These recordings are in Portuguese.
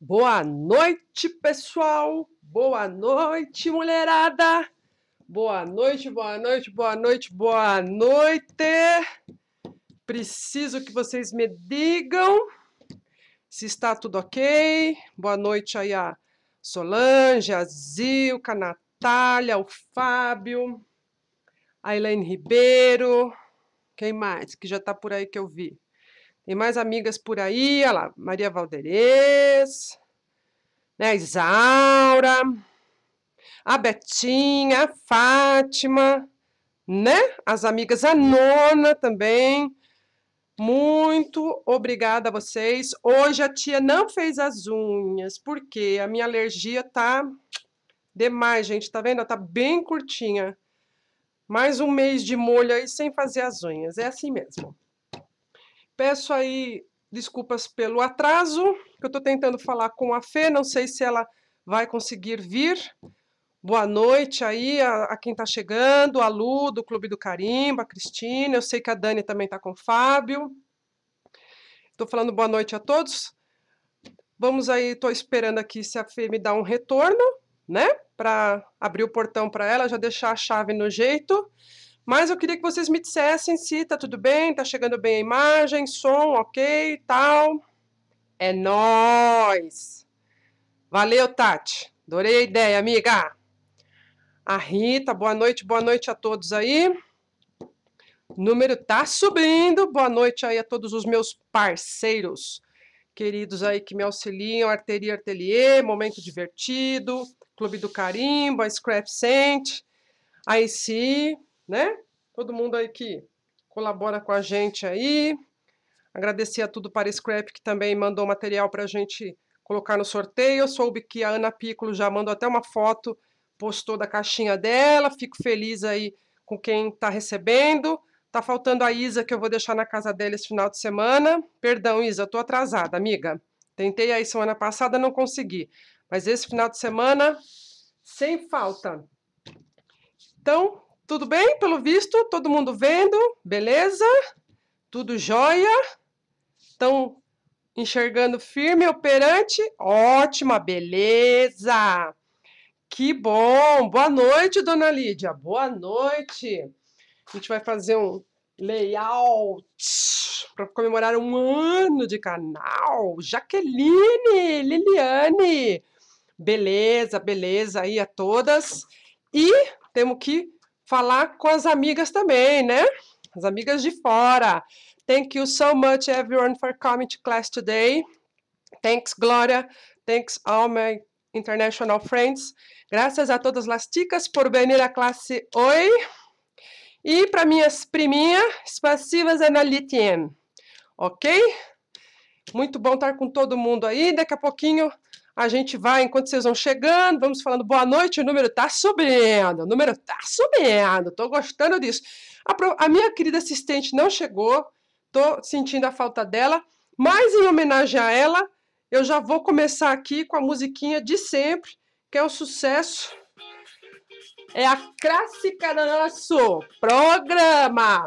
Boa noite, pessoal. Boa noite, mulherada. Boa noite, boa noite, boa noite, boa noite. Preciso que vocês me digam se está tudo ok. Boa noite aí a Solange, a Zilca, a Natália, o Fábio, a Elaine Ribeiro. Quem mais que já está por aí que eu vi? Tem mais amigas por aí, olha lá, Maria Valderez, né, a Isaura, a Betinha, a Fátima, né? As amigas, a Nona também. Muito obrigada a vocês. Hoje a tia não fez as unhas, porque a minha alergia tá demais, gente. Tá vendo? Tá bem curtinha. Mais um mês de molho aí sem fazer as unhas. É assim mesmo. Peço aí desculpas pelo atraso, que eu tô tentando falar com a Fê. Não sei se ela vai conseguir vir. Boa noite aí a quem está chegando, a Lu, do Clube do Carimbo, a Cristina, eu sei que a Dani também está com o Fábio. Estou falando boa noite a todos. Vamos aí, estou esperando aqui se a Fê me dá um retorno, né? Para abrir o portão para ela, já deixar a chave no jeito. Mas eu queria que vocês me dissessem se tá tudo bem, tá chegando bem a imagem, som, ok, tal. É nóis! Valeu, Tati. Adorei a ideia, amiga. A Rita, boa noite a todos aí. O número tá subindo. Boa noite aí a todos os meus parceiros queridos aí que me auxiliam. Arteria Atelier, Momento Divertido, Clube do Carimbo, a Scrap Scent, a IC, né? Todo mundo aí que colabora com a gente aí. Agradecer a tudo para a Scrap, que também mandou material para a gente colocar no sorteio. Eu soube que a Ana Piccolo já mandou até uma foto, postou da caixinha dela. Fico feliz aí com quem está recebendo. Tá faltando a Isa, que eu vou deixar na casa dela esse final de semana. Perdão, Isa, tô atrasada, amiga. Tentei aí semana passada, não consegui. Mas esse final de semana, sem falta. Então, tudo bem, pelo visto? Todo mundo vendo? Beleza? Tudo jóia? Estão enxergando firme, operante? Ótima, beleza! Que bom! Boa noite, dona Lídia. Boa noite. A gente vai fazer um layout para comemorar um ano de canal. Jaqueline, Liliane. Beleza, beleza aí a todas. E temos que falar com as amigas também, né? As amigas de fora. Thank you so much, everyone, for coming to class today. Thanks, Glória. Thanks, all my international friends. Graças a todas as chicas por venir à classe hoje. E para minhas priminhas, спасибо за налитие. Ok? Muito bom estar com todo mundo aí. Daqui a pouquinho a gente vai, enquanto vocês vão chegando, vamos falando boa noite. O número tá subindo. O número tá subindo. Tô gostando disso. A minha querida assistente não chegou. Tô sentindo a falta dela. Mas em homenagem a ela, eu já vou começar aqui com a musiquinha de sempre, que é um sucesso. É a clássica do nosso programa.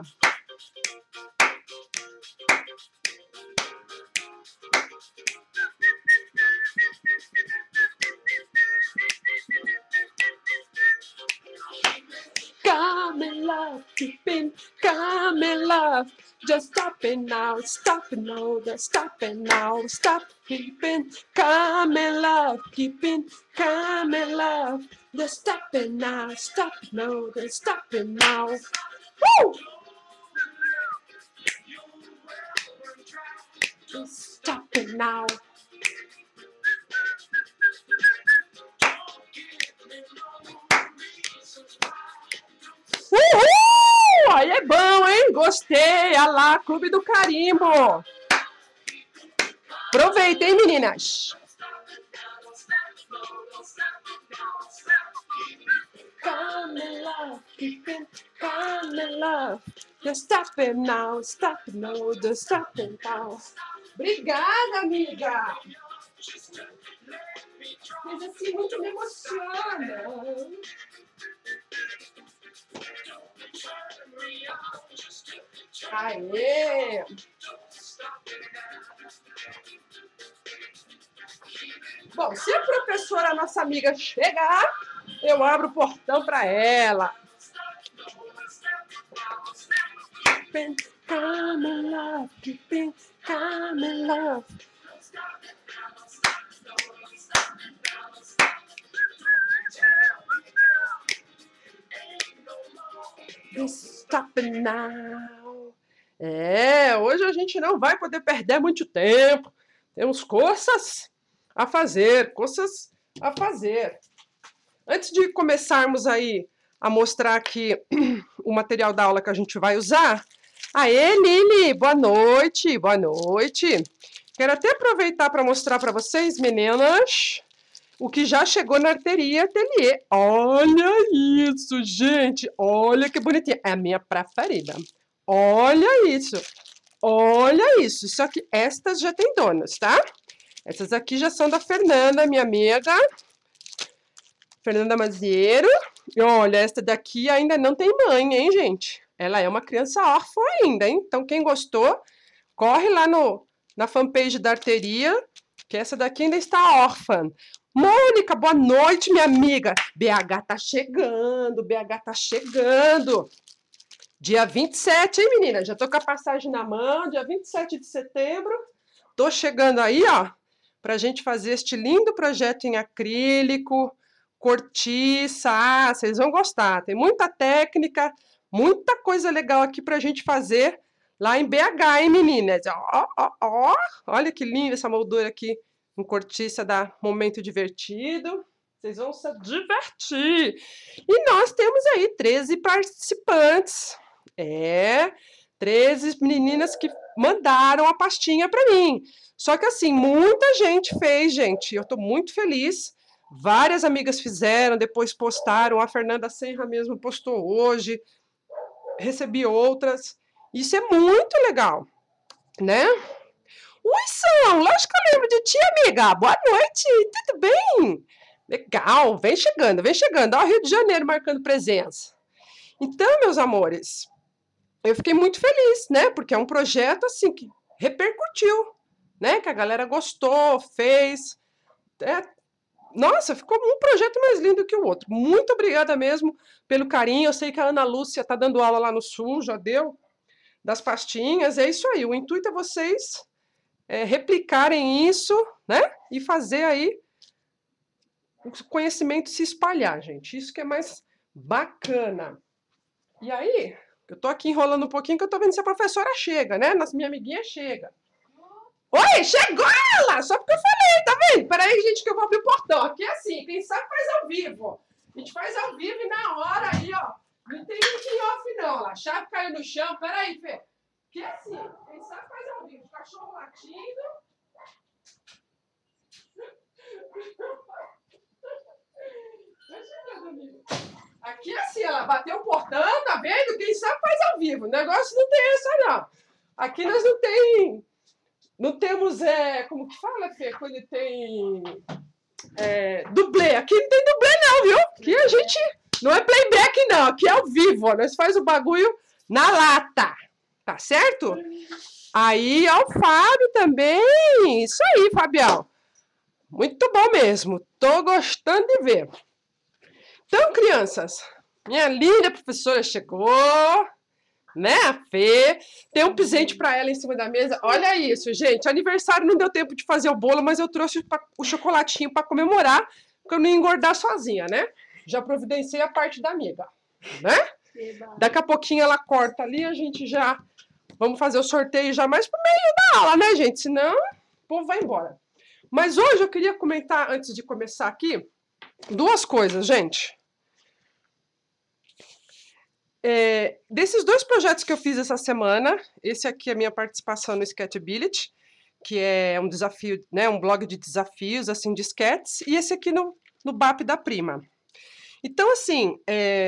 Come in love, keeping, come in love. Just stop it now, stop it now, stop it now, stop keeping, come in love, keeping, come in love. Just stop it now, stop it now, stop it now. Woo! Just stop it now. Uhul! Aí é bom, hein? Gostei! Olha lá, Clube do Carimbo! Aproveitem, meninas! Come in love, keep it, come in love. Just stop it now, stop it now, just stop it now. Obrigada, amiga! Mas assim, muito me emociona. Aê! Bom, se a professora, nossa amiga, chegar, eu abro o portão para ela. Come in love, come in love. Stop it now. Hoje a gente não vai poder perder muito tempo. Temos coisas a fazer, coisas a fazer. Antes de começarmos aí a mostrar aqui o material da aula que a gente vai usar. Aê, Lili, boa noite, boa noite. Quero até aproveitar para mostrar para vocês, meninas, o que já chegou na Arteria Ateliê. Olha isso, gente, olha que bonitinha. É a minha preferida. Olha isso, olha isso. Isso aqui, estas já tem donas, tá? Essas aqui já são da Fernanda, minha amiga. Fernanda Maziero. E olha, esta daqui ainda não tem mãe, hein, gente? Ela é uma criança órfã ainda, hein? Então, quem gostou, corre lá na fanpage da Arteria, que essa daqui ainda está órfã. Mônica, boa noite, minha amiga. BH tá chegando, BH tá chegando. Dia 27, hein, menina? Já tô com a passagem na mão, dia 27 de setembro. Tô chegando aí, ó, pra gente fazer este lindo projeto em acrílico, cortiça. Ah, vocês vão gostar. Tem muita técnica, muita coisa legal aqui pra gente fazer lá em BH, hein, meninas? Ó, ó, ó. Olha que linda essa moldura aqui em cortiça, dá momento divertido. Vocês vão se divertir. E nós temos aí 13 participantes. 13 meninas que mandaram a pastinha para mim. Só que assim, muita gente fez, gente. Eu tô muito feliz. Várias amigas fizeram, depois postaram. A Fernanda Senra mesmo postou hoje. Recebi outras. Isso é muito legal, né? Oi, São! Lógico que eu lembro de ti, amiga. Boa noite, tudo bem? Legal, vem chegando, vem chegando. Ó, Rio de Janeiro marcando presença. Então, meus amores, eu fiquei muito feliz, né? Porque é um projeto, assim, que repercutiu, né? Que a galera gostou, fez. Nossa, ficou um projeto mais lindo que o outro. Muito obrigada mesmo pelo carinho. Eu sei que a Ana Lúcia tá dando aula lá no Sul, já deu, das pastinhas. É isso aí, o intuito é vocês replicarem isso, né? E fazer aí o conhecimento se espalhar, gente. Isso que é mais bacana. E aí, eu tô aqui enrolando um pouquinho, que eu tô vendo se a professora chega, né? Nossa, minha amiguinha chega. Oi, chegou ela! Só porque eu falei, tá vendo? Peraí, gente, que eu vou abrir o portão. Aqui é assim, quem sabe faz ao vivo. A gente faz ao vivo e na hora aí, ó. Não tem muito em off, não. A chave caiu no chão. Peraí, Fê. Que é assim, quem sabe faz ao vivo. Cachorro latindo. Aqui é assim, ela bateu o portão, tá vendo? Quem sabe faz ao vivo. O negócio não tem essa, não. Aqui nós não temos, como que fala, Fê? Quando tem dublê. Aqui não tem dublê, não, viu? Aqui a gente não é playback, não. Aqui é ao vivo, ó. Nós faz o bagulho na lata. Tá certo? Aí, ó, o Fábio também. Isso aí, Fabião. Muito bom mesmo. Tô gostando de ver. Então, crianças, minha linda professora chegou, né, a Fê. Tem um presente para ela em cima da mesa. Olha isso, gente. Aniversário não deu tempo de fazer o bolo, mas eu trouxe o chocolatinho para comemorar, porque eu não ia engordar sozinha, né? Já providenciei a parte da amiga, né? Daqui a pouquinho ela corta ali, a gente já... Vamos fazer o sorteio já mais pro meio da aula, né, gente? Senão o povo vai embora. Mas hoje eu queria comentar, antes de começar aqui, duas coisas, gente. Desses dois projetos que eu fiz essa semana, esse aqui é a minha participação no Sketchability, que é um desafio, né, um blog de desafios, assim, de sketches, e esse aqui no BAP da Prima. Então, assim,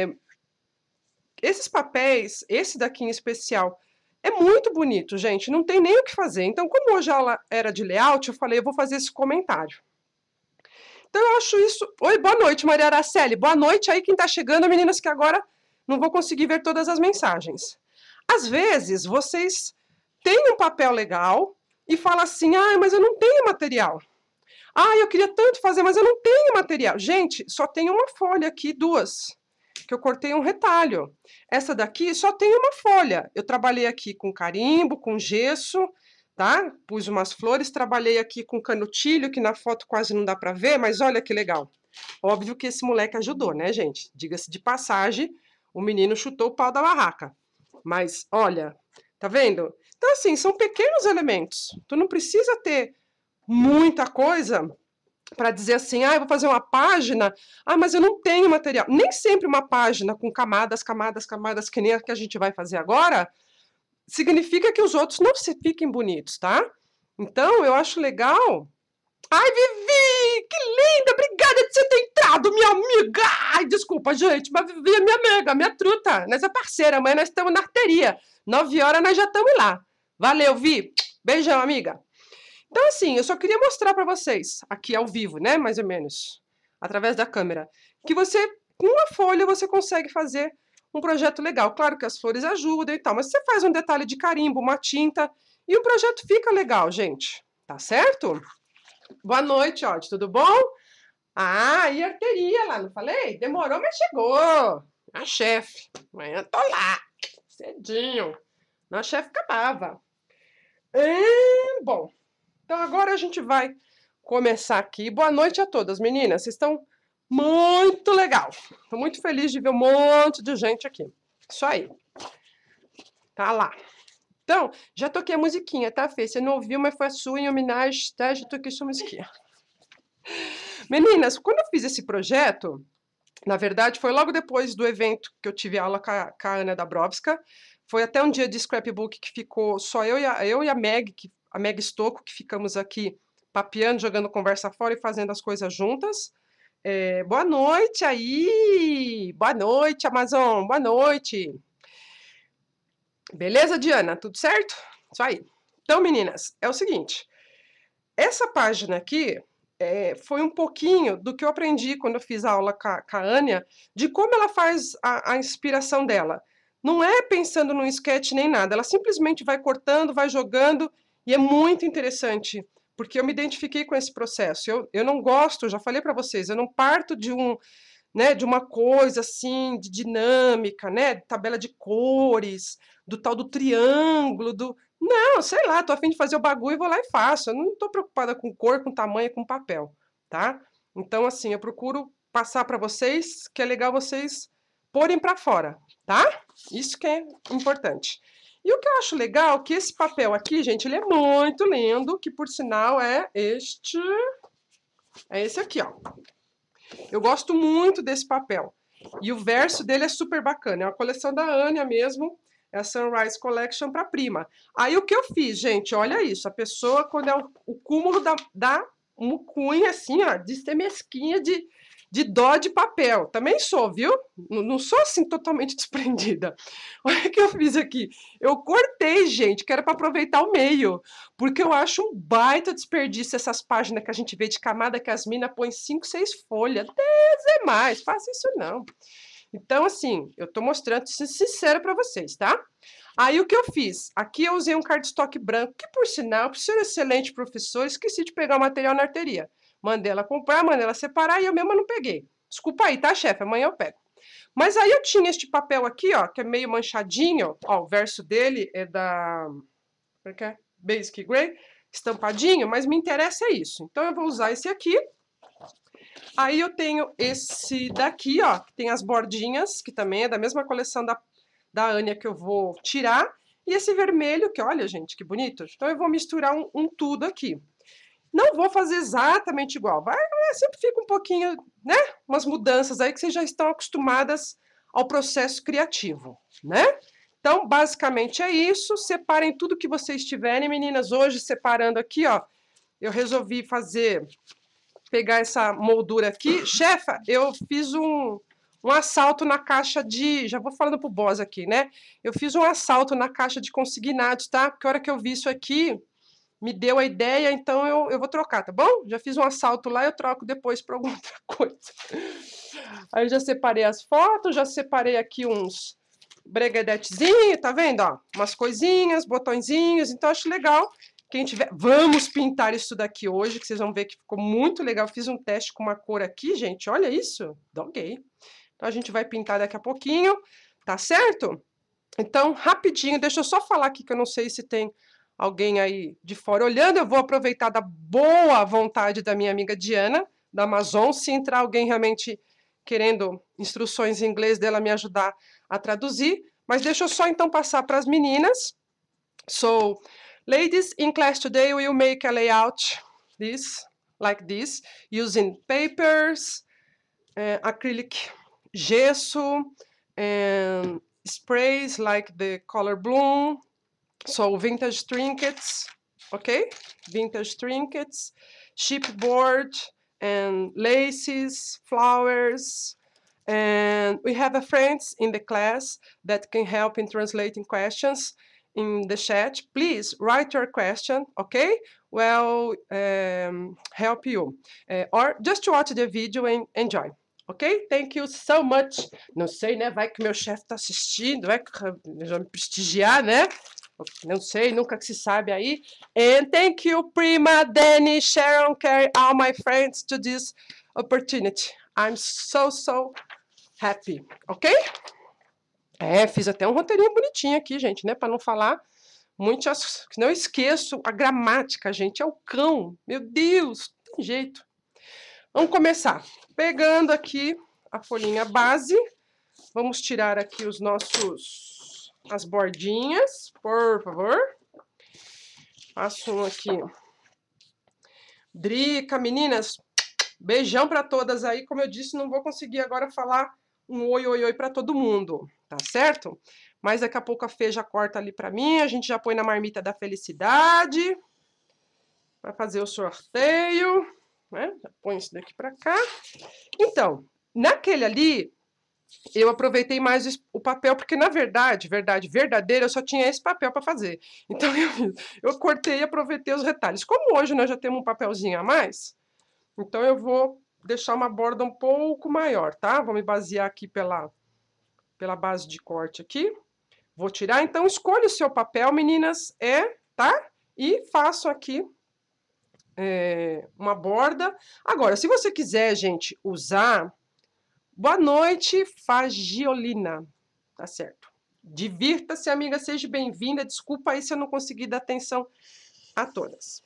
esses papéis, esse daqui em especial, é muito bonito, gente, não tem nem o que fazer. Então, como hoje a aula era de layout, eu falei, eu vou fazer esse comentário. Então, eu acho isso... Oi, boa noite, Maria Araceli. Boa noite aí quem tá chegando, meninas, que agora não vou conseguir ver todas as mensagens. Às vezes, vocês têm um papel legal e falam assim, ah, mas eu não tenho material. Ah, eu queria tanto fazer, mas eu não tenho material. Gente, só tem uma folha aqui, duas, que eu cortei um retalho. Essa daqui só tem uma folha. Eu trabalhei aqui com carimbo, com gesso, tá? Pus umas flores, trabalhei aqui com canutilho, que na foto quase não dá para ver, mas olha que legal. Óbvio que esse moleque ajudou, né, gente? Diga-se de passagem, o menino chutou o pau da barraca. Mas, olha, tá vendo? Então, assim, são pequenos elementos. Tu não precisa ter muita coisa para dizer assim, ah, eu vou fazer uma página, ah, mas eu não tenho material. Nem sempre uma página com camadas, camadas, camadas, que nem a que a gente vai fazer agora, significa que os outros não se fiquem bonitos, tá? Então, eu acho legal. Ai, Vivi, que linda, obrigada de você ter entrado, minha amiga. Ai, desculpa, gente, mas Vivi é minha amiga, minha truta, nós é parceira, amanhã nós estamos na arteria, 9 horas nós já estamos lá. Valeu, Vi, beijão, amiga. Então, assim, eu só queria mostrar para vocês, aqui ao vivo, né, mais ou menos, através da câmera, que você, com uma folha, você consegue fazer um projeto legal. Claro que as flores ajudam e tal, mas você faz um detalhe de carimbo, uma tinta, e o projeto fica legal, gente. Tá certo? Boa noite, ó, tudo bom? Ah, e arteria lá, não falei? Demorou, mas chegou. A chefe. Amanhã tô lá, cedinho. A chefe acabava. Bom, então agora a gente vai começar aqui. Boa noite a todas, meninas. Vocês estão muito legal. Estou muito feliz de ver um monte de gente aqui. Isso aí. Tá lá. Então, já toquei a musiquinha, tá, Fê? Você não ouviu, mas foi a sua em homenagem, tá? Já toquei sua musiquinha. Meninas, quando eu fiz esse projeto, na verdade, foi logo depois do evento que eu tive aula com a Ana Dabrowska. Foi até um dia de scrapbook que ficou só eu e a Meg, a Meg Stocco, que ficamos aqui papeando, jogando conversa fora e fazendo as coisas juntas. Boa noite aí! Boa noite, Amazon! Boa noite! Beleza, Diana? Tudo certo? Isso aí. Então, meninas, é o seguinte. Essa página aqui foi um pouquinho do que eu aprendi quando eu fiz a aula com a Ania, de como ela faz a inspiração dela. Não é pensando num sketch nem nada, ela simplesmente vai cortando, vai jogando, e é muito interessante, porque eu me identifiquei com esse processo. Eu não gosto, já falei para vocês, eu não parto de né, de uma coisa assim, de dinâmica, né, de tabela de cores, do tal do triângulo, Não, sei lá, tô a fim de fazer o bagulho e vou lá e faço. Eu não tô preocupada com cor, com tamanho, com papel, tá? Então, assim, eu procuro passar para vocês, que é legal vocês porem para fora, tá? Isso que é importante. E o que eu acho legal é que esse papel aqui, gente, ele é muito lindo, que por sinal é esse aqui, ó. Eu gosto muito desse papel. E o verso dele é super bacana. É uma coleção da Ania mesmo. É a Sunrise Collection para prima. Aí o que eu fiz, gente? Olha isso. A pessoa, quando é o cúmulo da mucunha, assim, ó, de ser mesquinha de dó de papel. Também sou, viu? Não sou assim totalmente desprendida. Olha o que eu fiz aqui. Eu cortei, gente, que era para aproveitar o meio. Porque eu acho um baita desperdício essas páginas que a gente vê de camada que as minas põem 5, 6 folhas. 10 é mais. Faça isso não. Então, assim, eu tô mostrando sincero para vocês, tá? Aí, o que eu fiz? Aqui eu usei um cardstock branco, que, por sinal, por ser um excelente professor, esqueci de pegar o material na arteria. Mandei ela comprar, mandei ela separar e eu mesma não peguei. Desculpa aí, tá, chefe? Amanhã eu pego. Mas aí eu tinha este papel aqui, ó, que é meio manchadinho. Ó, o verso dele é da... Como é que é? Basic Grey, estampadinho, mas me interessa é isso. Então, eu vou usar esse aqui. Aí eu tenho esse daqui, ó, que tem as bordinhas, que também é da mesma coleção da Ania que eu vou tirar. E esse vermelho, que olha, gente, que bonito. Então eu vou misturar um tudo aqui. Não vou fazer exatamente igual. Sempre fica um pouquinho, né? Umas mudanças aí que vocês já estão acostumadas ao processo criativo, né? Então, basicamente é isso. Separem tudo que vocês tiverem, meninas. Hoje, separando aqui, ó, eu resolvi pegar essa moldura aqui. Chefa, eu fiz um assalto na caixa já vou falando pro boss aqui, né? Eu fiz um assalto na caixa de consignados, tá? Porque a hora que eu vi isso aqui, me deu a ideia, então eu vou trocar, tá bom? Já fiz um assalto lá, eu troco depois para alguma outra coisa. Aí eu já separei as fotos, já separei aqui uns breguedetezinhos, tá vendo? Ó, umas coisinhas, botõezinhos, então acho legal Quem tiver, vamos pintar isso daqui hoje, que vocês vão ver que ficou muito legal. Fiz um teste com uma cor aqui, gente, olha isso, doguei. Então, a gente vai pintar daqui a pouquinho, tá certo? Então, rapidinho, deixa eu só falar aqui, que eu não sei se tem alguém aí de fora olhando. Eu vou aproveitar da boa vontade da minha amiga Diana, da Amazon, se entrar alguém realmente querendo instruções em inglês dela me ajudar a traduzir. Mas deixa eu só então passar para as meninas. So, ladies, in class today we'll make a layout like this, using papers, acrylic, gesso, and sprays like the color bloom. So vintage trinkets, okay? Vintage trinkets, chipboard, and laces, flowers. And we have a friends in the class that can help in translating questions in the chat. Please write your question, okay? Well, help you. Or just watch the video and enjoy. Ok? Thank you so much. Não sei, né? Vai que meu chefe tá assistindo, vai que já me prestigiar, né? Não sei, nunca que se sabe aí. And thank you, Prima, Danny, Sharon, Carrie, all my friends to this opportunity. I'm so happy, ok? Fiz até um roteirinho bonitinho aqui, gente, né? Para não falar muitas... Não esqueço a gramática, gente. É o cão. Meu Deus, não tem jeito. Vamos começar. Pegando aqui a folhinha base. Vamos tirar aqui as bordinhas, por favor. Faço um aqui. Drica, meninas, beijão para todas aí. Como eu disse, não vou conseguir agora falar um oi, oi, oi para todo mundo, tá certo? Mas daqui a pouco a Fê já corta ali para mim, a gente já põe na marmita da felicidade, para fazer o sorteio, né? Já põe isso daqui para cá. Então, naquele ali, eu aproveitei mais o papel, porque na verdade verdadeira, eu só tinha esse papel para fazer. Então, eu cortei e aproveitei os retalhos. Como hoje nós já temos um papelzinho a mais, então eu vou deixar uma borda um pouco maior, tá? Vou me basear aqui pela base de corte aqui. Vou tirar, então escolha o seu papel, meninas, tá? E faço aqui uma borda. Agora, se você quiser, gente, usar... Boa noite, Fagiolina. Tá certo. Divirta-se, amiga, seja bem-vinda. Desculpa aí se eu não consegui dar atenção a todas.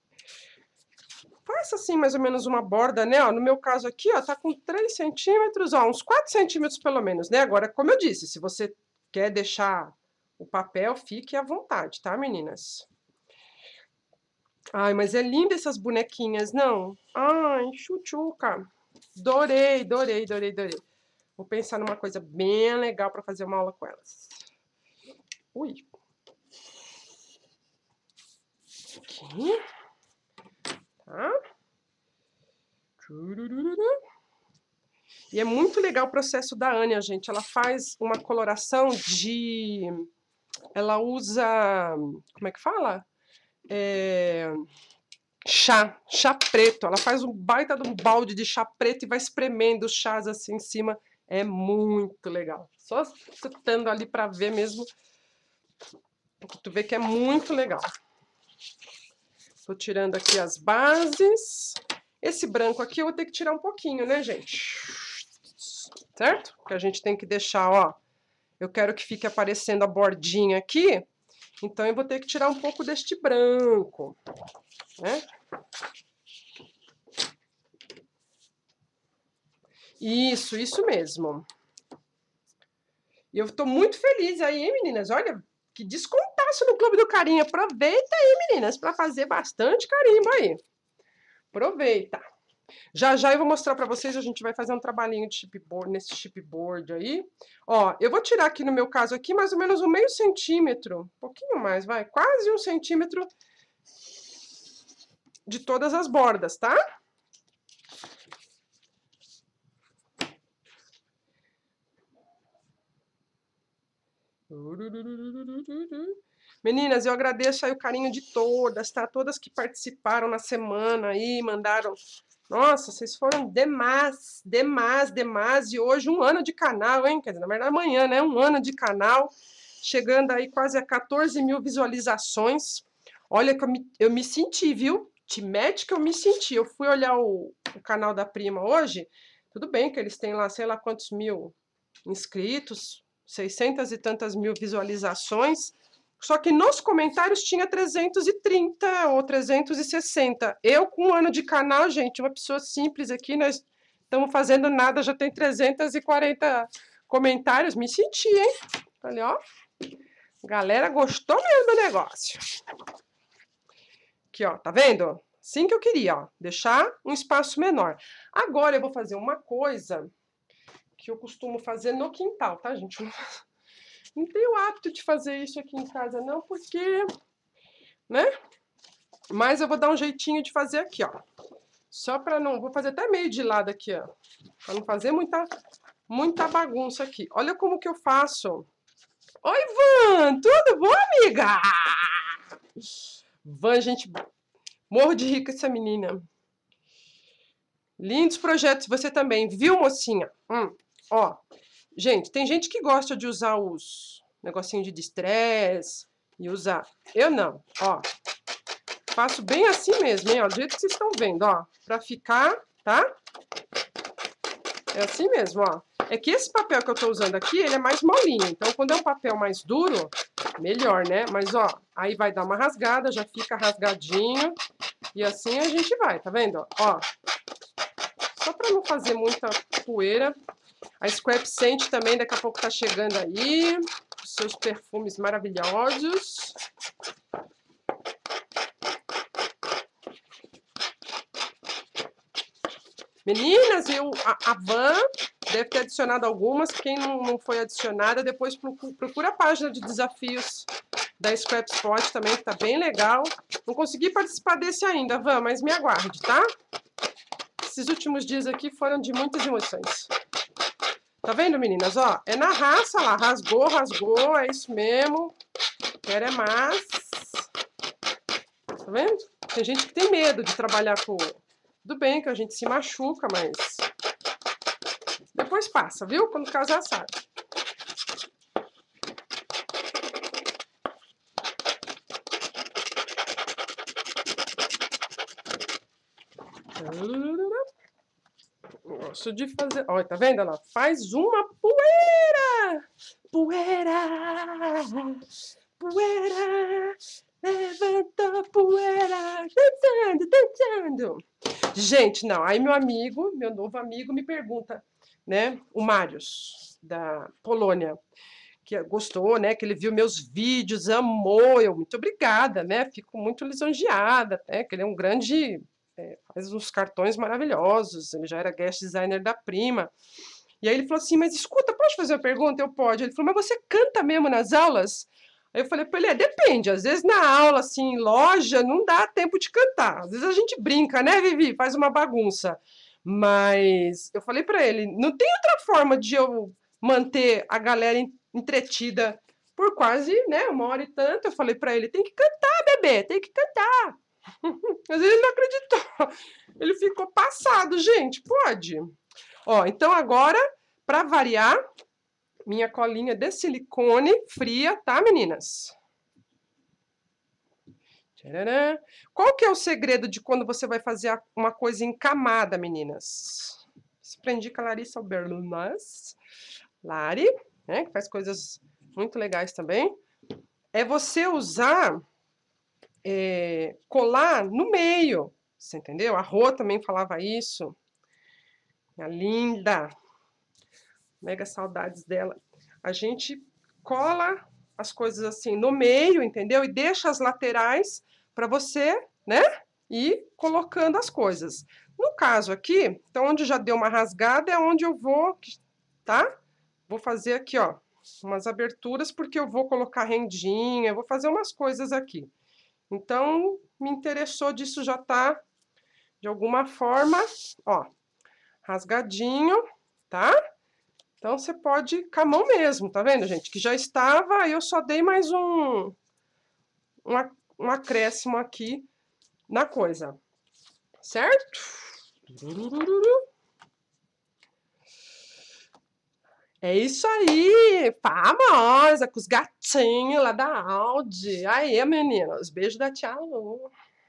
Faça assim, mais ou menos uma borda, né? Ó, no meu caso aqui, ó, tá com 3 centímetros, ó, uns 4 centímetros pelo menos, né? Agora, como eu disse, se você quer deixar o papel, fique à vontade, tá, meninas? Ai, mas é linda essas bonequinhas, não? Ai, chuchuca. Adorei, adorei, adorei, adorei. Vou pensar numa coisa bem legal para fazer uma aula com elas. Ui. Aqui. Tá? E é muito legal o processo da Ania, gente. Ela faz uma coloração de... Ela usa... Como é que fala? Chá preto. Ela faz um baita de um balde de chá preto e vai espremendo os chás assim em cima. É muito legal. Só escutando ali para ver mesmo. Tu vê que é muito legal. Tô tirando aqui as bases. Esse branco aqui eu vou ter que tirar um pouquinho, né, gente? Certo? Porque a gente tem que deixar, ó. Eu quero que fique aparecendo a bordinha aqui. Então, eu vou ter que tirar um pouco deste branco, né? Isso mesmo. E eu tô muito feliz aí, hein, meninas? Olha, que descontaço no Clube do Carinho. Aproveita aí, meninas, para fazer bastante carimbo aí. Aproveita. Já já eu vou mostrar para vocês, a gente vai fazer um trabalhinho de chipboard, nesse chipboard aí. Ó, eu vou tirar aqui no meu caso aqui mais ou menos um meio centímetro, um pouquinho mais, vai, quase 1 centímetro de todas as bordas, tá? Meninas, eu agradeço aí o carinho de todas, tá? Todas que participaram na semana aí, mandaram... Nossa, vocês foram demais, demais, demais. E hoje 1 ano de canal, hein? Quer dizer, na verdade amanhã, né? 1 ano de canal. Chegando aí quase a 14 mil visualizações. Olha que eu me senti, viu? Te mete que eu me senti. Eu fui olhar o canal da prima hoje. Tudo bem que eles têm lá, sei lá quantos mil inscritos, 600 e tantas mil visualizações. Só que nos comentários tinha 330 ou 360. Eu, com um ano de canal, gente, uma pessoa simples aqui, nós estamos fazendo nada, já tem 340 comentários. Me senti, hein? Olha, ó. Galera gostou mesmo do negócio. Aqui, ó, tá vendo? Assim que eu queria, ó, deixar um espaço menor. Agora eu vou fazer uma coisa que eu costumo fazer no quintal, tá, gente? Não tenho o hábito de fazer isso aqui em casa, não, porque, né? Mas eu vou dar um jeitinho de fazer aqui, ó. Só pra não... Vou fazer até meio de lado aqui, ó. Pra não fazer muita bagunça aqui. Olha como que eu faço. Oi, Van! Tudo bom, amiga? Van, gente... Morro de rir com essa menina. Lindos projetos, você também, viu, mocinha? Ó, gente, tem gente que gosta de usar os negocinhos de estresse e usar. Eu não, ó. Faço bem assim mesmo, hein, ó, do jeito que vocês estão vendo, ó. Pra ficar, tá? É assim mesmo, ó. É que esse papel que eu tô usando aqui, ele é mais molinho. Então, quando é um papel mais duro, melhor, né? Mas, ó, aí vai dar uma rasgada, já fica rasgadinho. E assim a gente vai, tá vendo? Ó. Só para não fazer muita poeira. A Scrap Scent também daqui a pouco tá chegando aí. Os seus perfumes maravilhosos. Meninas, a Van deve ter adicionado algumas. Quem não foi adicionada, depois procura a página de desafios da Scrap Spot também, que tá bem legal. Não consegui participar desse ainda, Van, mas me aguarde, tá? Esses últimos dias aqui foram de muitas emoções. Tá vendo, meninas? Ó, é na raça lá. Rasgou, rasgou. É isso mesmo. Quero é mais. Tá vendo? Tem gente que tem medo de trabalhar com... Tudo bem que a gente se machuca, mas... Depois passa, viu? Quando casar, sabe. Gosto de fazer... Olha, tá vendo? Ela faz uma poeira! Poeira! Poeira! Levanta poeira! Dançando, dançando! Gente, não. Aí meu novo amigo, me pergunta, né? O Marius, da Polônia, que gostou, né? Que ele viu meus vídeos, amou. Eu, muito obrigada, né? Fico muito lisonjeada, né? Que ele é um grande... faz uns cartões maravilhosos. Ele já era guest designer da Prima. E aí ele falou assim, mas escuta, pode fazer uma pergunta? Eu pode. Ele falou, mas você canta mesmo nas aulas? Aí eu falei para ele, depende, às vezes na aula, assim, em loja, não dá tempo de cantar. Às vezes a gente brinca, né, Vivi? Faz uma bagunça. Mas eu falei para ele, não tem outra forma de eu manter a galera entretida por quase, né, uma hora e tanto. Eu falei para ele, tem que cantar, bebê, tem que cantar. Mas ele não acreditou. Ele ficou passado, gente, pode. Ó, então agora, para variar, minha colinha de silicone fria, tá, meninas? Tcharam. Qual que é o segredo de quando você vai fazer uma coisa em camada, meninas? Aprendi com a Larissa Alberlunas. Lari, né, que faz coisas muito legais também. É você usar, colar no meio, você entendeu? A Rô também falava isso. Minha linda. Mega saudades dela. A gente cola as coisas assim no meio, entendeu? E deixa as laterais para você, né? Ir colocando as coisas. No caso aqui, então onde já deu uma rasgada é onde eu vou, tá? Vou fazer aqui, ó, umas aberturas porque eu vou colocar rendinha, vou fazer umas coisas aqui. Então, me interessou disso já tá de alguma forma, ó, rasgadinho, tá? Então, você pode com a mão mesmo, tá vendo, gente? Que já estava, aí eu só dei mais um acréscimo aqui na coisa, certo? É isso aí, famosa, com os gatinhos. Betinho, lá da Audi. Aí, meninas, beijo da tia Lu.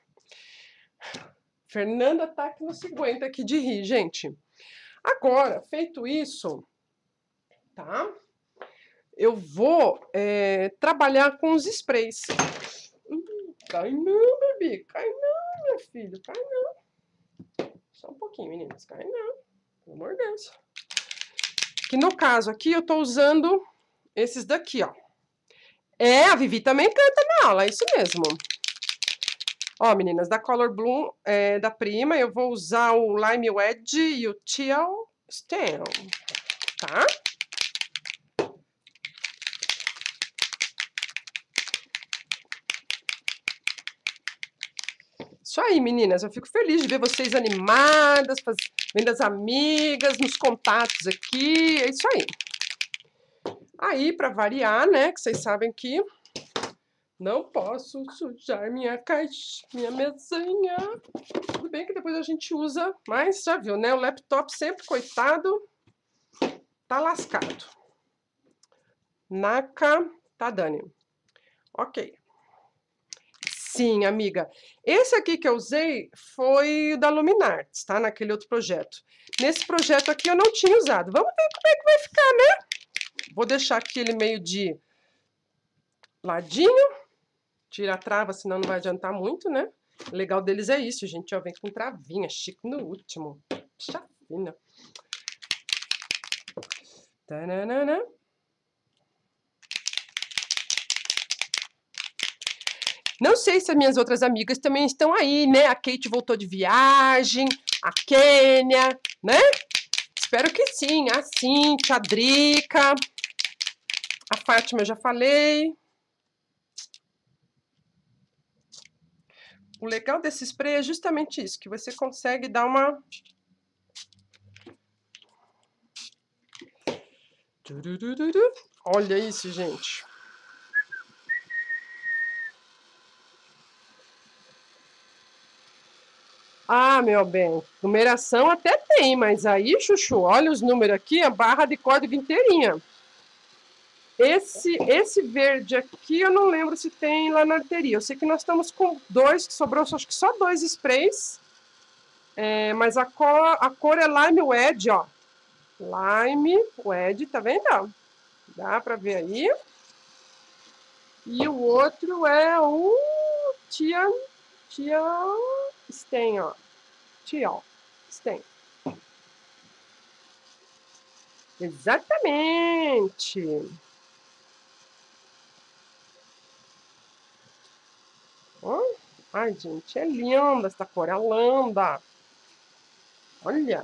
Fernanda tá que não se aguenta aqui de rir, gente. Agora, feito isso, tá? Eu vou trabalhar com os sprays. Cai não, bebê. Cai não, meu filho. Cai não. Só um pouquinho, meninas. Cai não. Pelo amor de Deus. Que no caso aqui, eu tô usando esses daqui, ó. A Vivi também canta na aula, é isso mesmo. Ó, meninas, da Color Bloom, da Prima, eu vou usar o Lime Wedge e o Teal Stem, tá? Isso aí, meninas, eu fico feliz de ver vocês animadas, vendo as amigas, nos contatos aqui, é isso aí. Aí, para variar, né, que vocês sabem que não posso sujar minha caixa, minha mesinha. Tudo bem que depois a gente usa, mas já viu, né, o laptop sempre, coitado, tá lascado. Naka Tadani. Ok. Sim, amiga. Esse aqui que eu usei foi o da Luminarts, tá? Naquele outro projeto. Nesse projeto aqui eu não tinha usado. Vamos ver como é que vai ficar, né? Vou deixar aqui ele meio de ladinho. Tira a trava, senão não vai adiantar muito, né? O legal deles é isso, gente. Ó, vem com travinha, chique no último. Chafina. Tananana. Não sei se as minhas outras amigas também estão aí, né? A Kate voltou de viagem, a Kênia, né? Espero que sim. A Cintia, a Drica, a Fátima eu já falei. O legal desse spray é justamente isso, que você consegue dar uma... Olha isso, gente. Ah, meu bem, numeração até tem, mas aí, Chuchu, olha os números aqui, a barra de código inteirinha. Esse verde aqui, eu não lembro se tem lá na arteria. Eu sei que nós estamos com dois, que sobrou acho que só 2 sprays. Mas a cor é Lime Wedge, ó. Lime Wedge, tá vendo? Dá pra ver aí. E o outro é o Teal Stem, ó. Teal Stem. Exatamente. Ó. Ai, gente, é linda essa cor, é linda. Olha.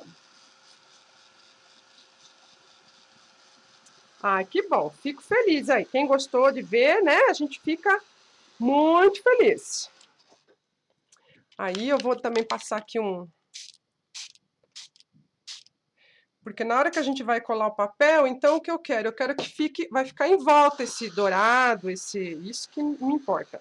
Ah, que bom. Fico feliz aí. Quem gostou de ver, né? A gente fica muito feliz. Aí eu vou também passar aqui um... Porque na hora que a gente vai colar o papel, então o que eu quero? Eu quero que fique... Vai ficar em volta esse dourado, isso que me importa.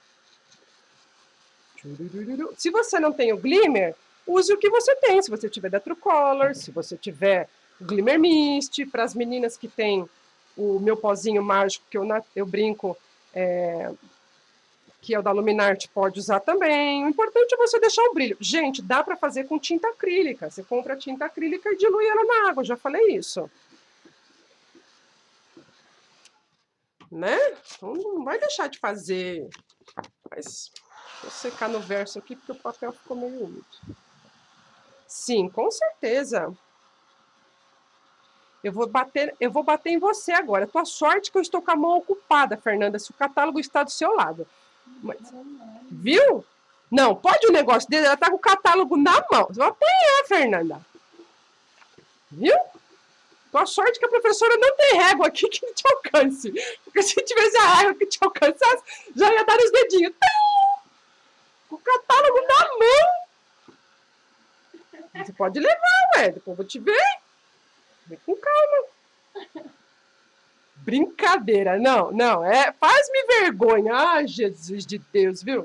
Se você não tem o Glimmer, use o que você tem. Se você tiver da True Color, se você tiver o Glimmer Mist, para as meninas que tem o meu pozinho mágico, que eu brinco, que é o da Luminart, pode usar também. O importante é você deixar o brilho. Gente, dá para fazer com tinta acrílica. Você compra a tinta acrílica e dilui ela na água, já falei isso. Né? Então, não vai deixar de fazer. Mas vou secar no verso aqui, porque o papel ficou meio úmido. Sim, com certeza. Eu vou bater em você agora. Tua sorte que eu estou com a mão ocupada, Fernanda, se o catálogo está do seu lado. Mas, viu? Não, pode o negócio dele, ela tá com o catálogo na mão. Você vai apanhar, Fernanda. Viu? Tua sorte que a professora não tem régua aqui que te alcance. Porque se tivesse a régua que te alcançasse, já ia dar os dedinhos. Com o catálogo na mão. Você pode levar, ué. Depois eu vou te ver. Vem com calma. Brincadeira. Não, não. Faz-me vergonha. Ai, Jesus de Deus, viu?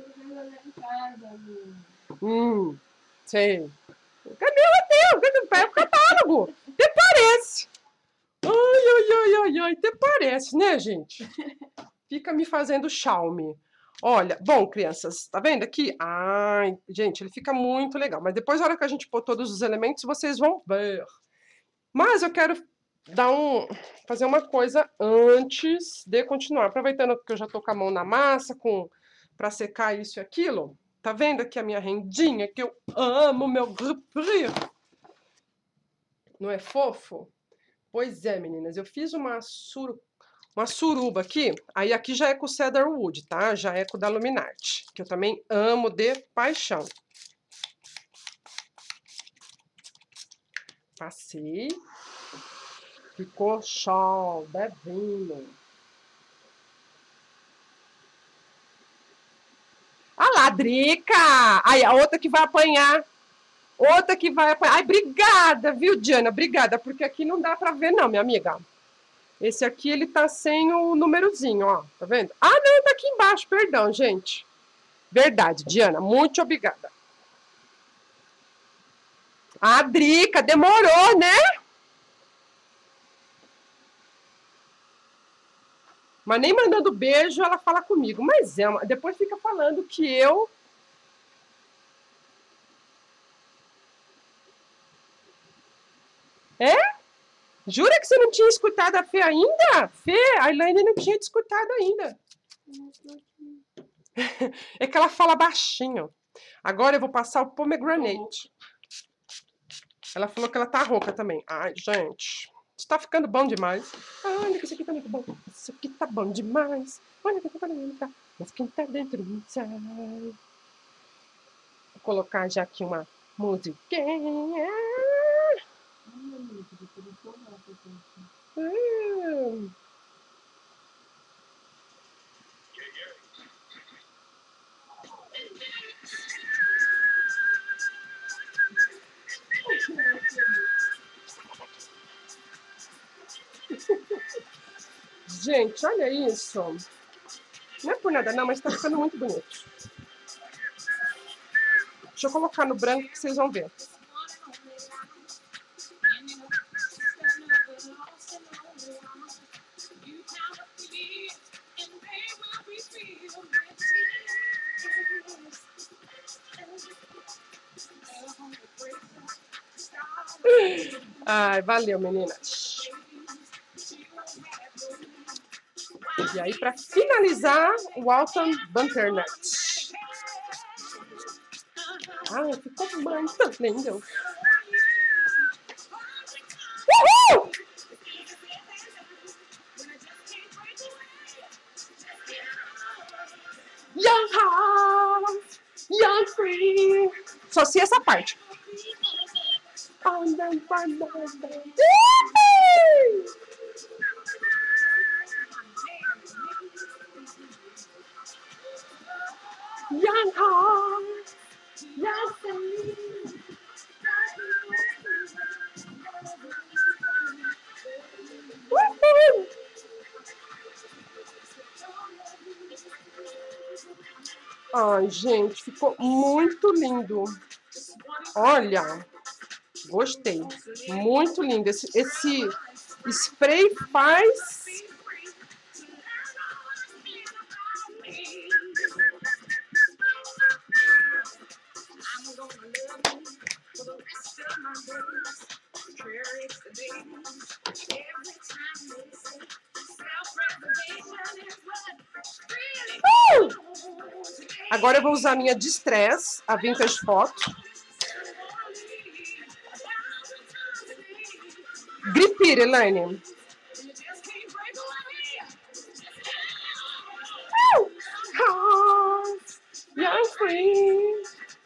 Sei. Cadê o teu? Pega o catálogo. Até parece. Ai, até parece, né, gente? fica me fazendo Xiaomi. Olha, bom, crianças, tá vendo aqui? Ai, gente, ele fica muito legal. Mas depois, na hora que a gente pôr todos os elementos, vocês vão ver. Mas eu quero fazer uma coisa antes de continuar. Aproveitando que eu já tô com a mão na massa, para secar isso e aquilo. Tá vendo aqui a minha rendinha, que eu amo, meu gripri? Não é fofo? Pois é, meninas, eu fiz uma suruba aqui, aí aqui já é com Cedarwood, tá? Já é com da Luminarte, que eu também amo de paixão. Passei. Ficou show, bevinho. A ladrica! Aí, a outra que vai apanhar. Outra que vai apanhar. Ai, obrigada, viu, Diana? Obrigada, porque aqui não dá pra ver não, minha amiga. Esse aqui, ele tá sem o númerozinho, ó. Tá vendo? Ah, não, tá aqui embaixo, perdão, gente. Verdade, Diana, muito obrigada. A Drica, demorou, né? Mas nem mandando beijo, ela fala comigo. Mas depois fica falando que eu... É? Jura que você não tinha escutado a Fê ainda? Fê, a Elaine não tinha te escutado ainda. É que ela fala baixinho. Agora eu vou passar o pomegranate. Ela falou que ela tá rouca também. Ai, gente. Isso tá ficando bom demais. Olha que isso aqui tá muito bom. Isso aqui tá bom demais. Olha que tá. Mas quem tá dentro não sabe. Vou colocar já aqui uma musiquinha. Gente, olha isso. Não é por nada não, mas tá ficando muito bonito. Deixa eu colocar no branco que vocês vão ver. Ai, valeu, meninas. E aí, para finalizar, o Alton Butternut. Ai, ficou muito lindo. Uhul! Young Heart, Young Free. Só sei essa parte. Young Heart, Young Free. Uhul! Ai, gente, ficou muito lindo. Olha, gostei. Muito lindo. Esse spray faz... Agora eu vou usar a minha Distress, a Vintage Photo. Gripir, Elaine. Young Free.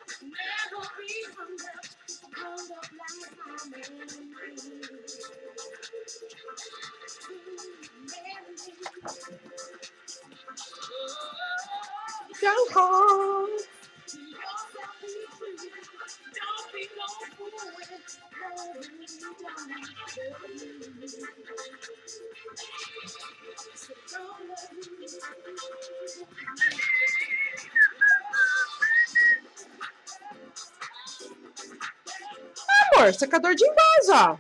Young Heart. Amor, secador de inglês, ó.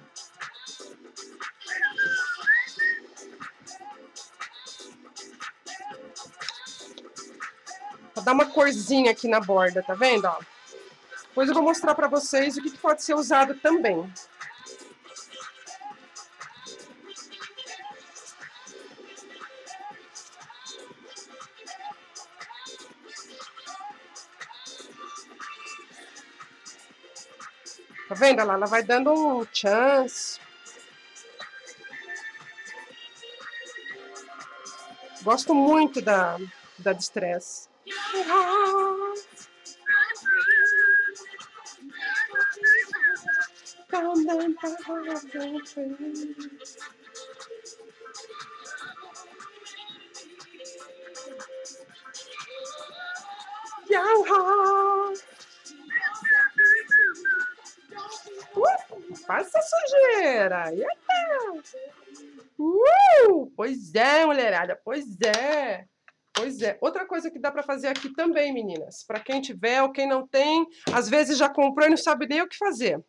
Pra dar uma corzinha aqui na borda, tá vendo, ó? Depois eu vou mostrar pra vocês o que pode ser usado também. Tá vendo? Ela vai dando um chance. Gosto muito da Distress. Passa a sujeira! Pois é, mulherada, pois é. Pois é. Outra coisa que dá para fazer aqui também, meninas, para quem tiver ou quem não tem, às vezes já comprou e não sabe nem o que fazer.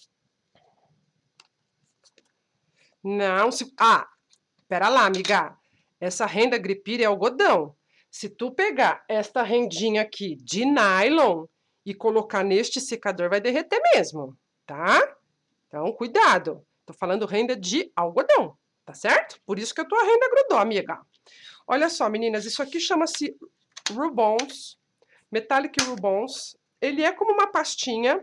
Não, se... Ah, pera lá, amiga. Essa renda Gripira é algodão. Se tu pegar esta rendinha aqui de nylon e colocar neste secador, vai derreter mesmo, tá? Então, cuidado. Tô falando renda de algodão, tá certo? Por isso que a tua renda grudou, amiga. Olha só, meninas, isso aqui chama-se Rubons, Metallic Rubons. Ele é como uma pastinha,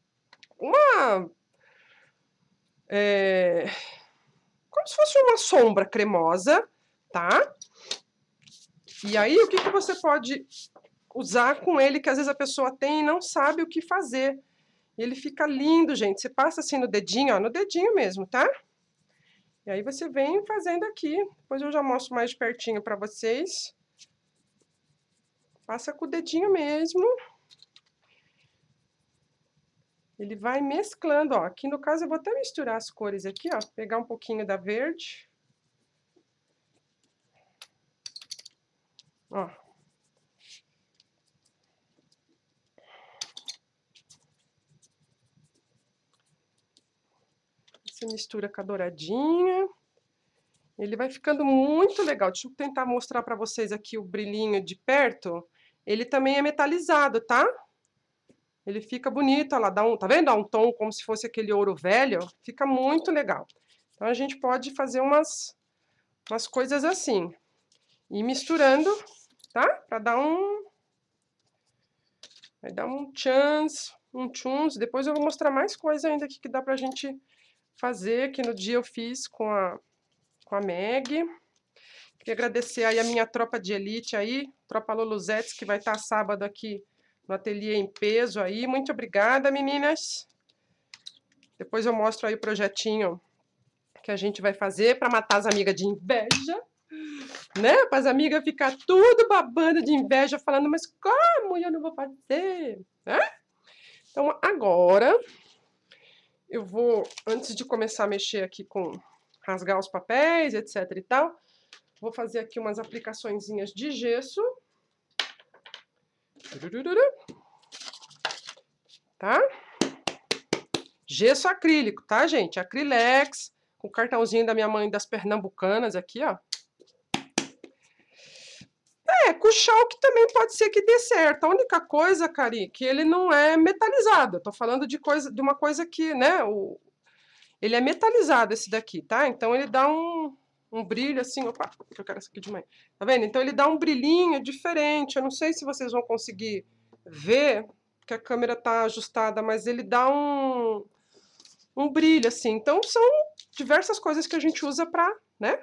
como se fosse uma sombra cremosa, tá? E aí, o que você pode usar com ele, que às vezes a pessoa tem e não sabe o que fazer. E ele fica lindo, gente. Você passa assim no dedinho, ó, no dedinho mesmo, tá? E aí você vem fazendo aqui. Depois eu já mostro mais de pertinho pra vocês. Passa com o dedinho mesmo. Ele vai mesclando, ó. Aqui no caso eu vou até misturar as cores aqui, ó. Pegar um pouquinho da verde. Ó. Você mistura com a douradinha. Ele vai ficando muito legal. Deixa eu tentar mostrar para vocês aqui o brilhinho de perto. Ele também é metalizado, tá? Ele fica bonito, ó lá, tá vendo? Dá um tom como se fosse aquele ouro velho. Fica muito legal. Então a gente pode fazer umas coisas assim. E misturando, tá? Para dar vai dar um chance, um tchuns. Depois eu vou mostrar mais coisa ainda aqui que dá pra gente fazer, que no dia eu fiz com a Meg. Queria agradecer aí a minha tropa de elite aí, tropa Loluzetes, que vai estar sábado aqui no ateliê em peso aí. Muito obrigada, meninas. Depois eu mostro aí o projetinho que a gente vai fazer para matar as amigas de inveja, né? Para as amigas ficar tudo babando de inveja, falando, mas como eu não vou fazer? Né? Então agora eu vou, antes de começar a mexer aqui com rasgar os papéis, etc e tal, vou fazer aqui umas aplicaçõezinhas de gesso. Tá? Gesso acrílico, tá, gente? Acrylex, com o cartãozinho da minha mãe das Pernambucanas aqui, ó. Com chalk também pode ser que dê certo. A única coisa, Cari, que ele não é metalizado. Eu tô falando de uma coisa que, né, ele é metalizado esse daqui, tá? Então ele dá um brilho assim, opa, eu quero essa aqui de manhã. Tá vendo? Então ele dá um brilhinho diferente. Eu não sei se vocês vão conseguir ver, porque a câmera tá ajustada, mas ele dá um brilho assim. Então são diversas coisas que a gente usa pra, né?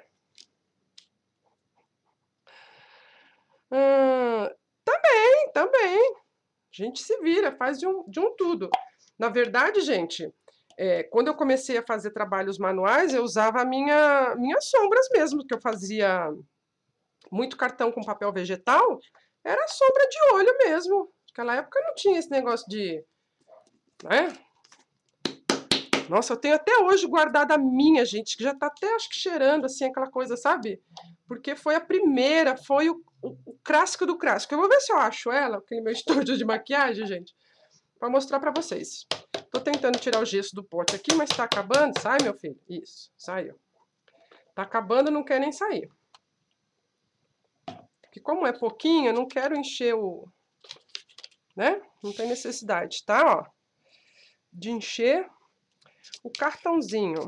Também. A gente se vira, faz de um tudo. Na verdade, gente, quando eu comecei a fazer trabalhos manuais, eu usava minhas sombras mesmo, que eu fazia muito cartão com papel vegetal, era sombra de olho mesmo. Naquela época não tinha esse negócio de... né? Nossa, eu tenho até hoje guardada a minha, gente, que já tá até, acho que cheirando, assim, aquela coisa, sabe? Porque foi a primeira, foi o clássico do clássico. Eu vou ver se eu acho ela, aquele meu estúdio de maquiagem, gente, pra mostrar pra vocês. Tô tentando tirar o gesso do pote aqui, mas tá acabando. Sai, meu filho. Isso, saiu. Tá acabando, não quer nem sair. Porque como é pouquinho, eu não quero encher o... né? Não tem necessidade, tá? Ó, de encher o cartãozinho.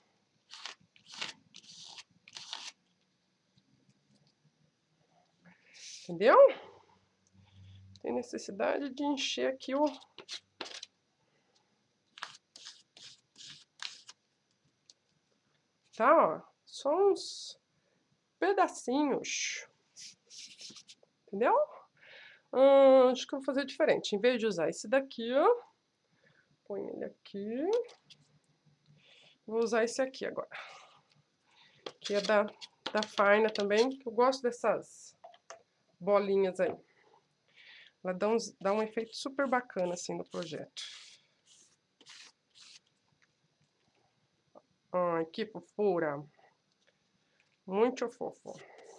Entendeu? Tem necessidade de encher aqui o... tá, ó. Só uns pedacinhos. Entendeu? Acho que eu vou fazer diferente. Em vez de usar esse daqui, ó. Põe ele aqui. Vou usar esse aqui agora. Que é da Faina também. Que eu gosto dessas bolinhas aí. Ela dá um efeito super bacana assim no projeto. Ai, que fofura. Muito fofo.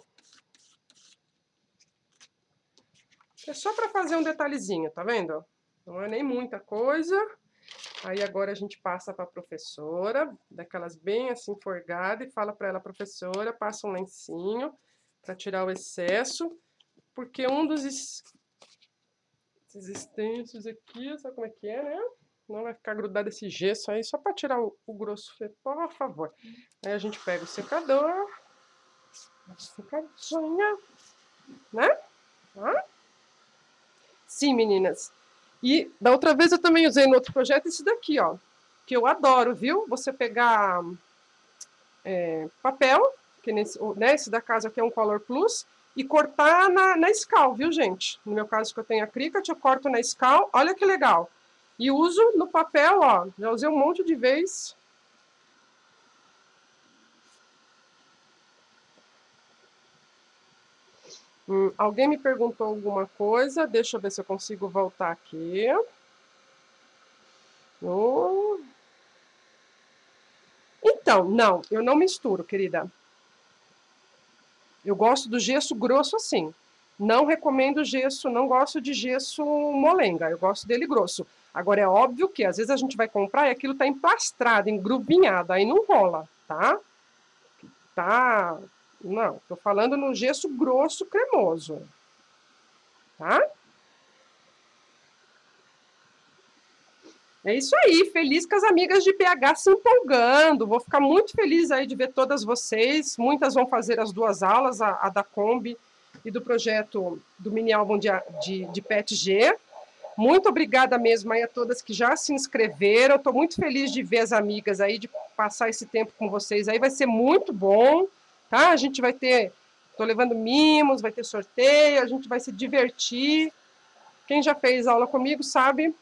É só para fazer um detalhezinho, tá vendo? Não é nem muita coisa. Aí agora a gente passa para a professora, daquelas bem assim forgada, e fala para ela, professora, passa um lencinho para tirar o excesso, porque um dos esses extensos aqui, sabe como é que é, né? Não vai ficar grudado esse gesso aí, só para tirar o grosso, por favor. Aí a gente pega o secador, a secadinha, né? Tá? Sim, meninas. E da outra vez eu também usei no outro projeto esse daqui, ó. Que eu adoro, viu? Você pegar papel, que né, esse da casa aqui é um Color Plus, e cortar na escal, viu, gente? No meu caso que eu tenho a Cricut, eu corto na escal, olha que legal. E uso no papel, ó, já usei um monte de vez. Alguém me perguntou alguma coisa, deixa eu ver se eu consigo voltar aqui. Então, não, eu não misturo, querida. Eu gosto do gesso grosso assim. Não recomendo gesso, não gosto de gesso molenga, eu gosto dele grosso. Agora é óbvio que às vezes a gente vai comprar e aquilo tá emplastrado, engrupinhado, aí não rola, tá? Tá, não, tô falando no gesso grosso cremoso, tá? É isso aí, feliz com as amigas de PH se empolgando. Vou ficar muito feliz aí de ver todas vocês. Muitas vão fazer as duas aulas, a da Kombi e do projeto do mini álbum de PET-G. Muito obrigada mesmo aí a todas que já se inscreveram. Estou muito feliz de ver as amigas aí, de passar esse tempo com vocês aí. Vai ser muito bom, tá? A gente vai ter, estou levando mimos, vai ter sorteio, a gente vai se divertir. Quem já fez aula comigo sabe.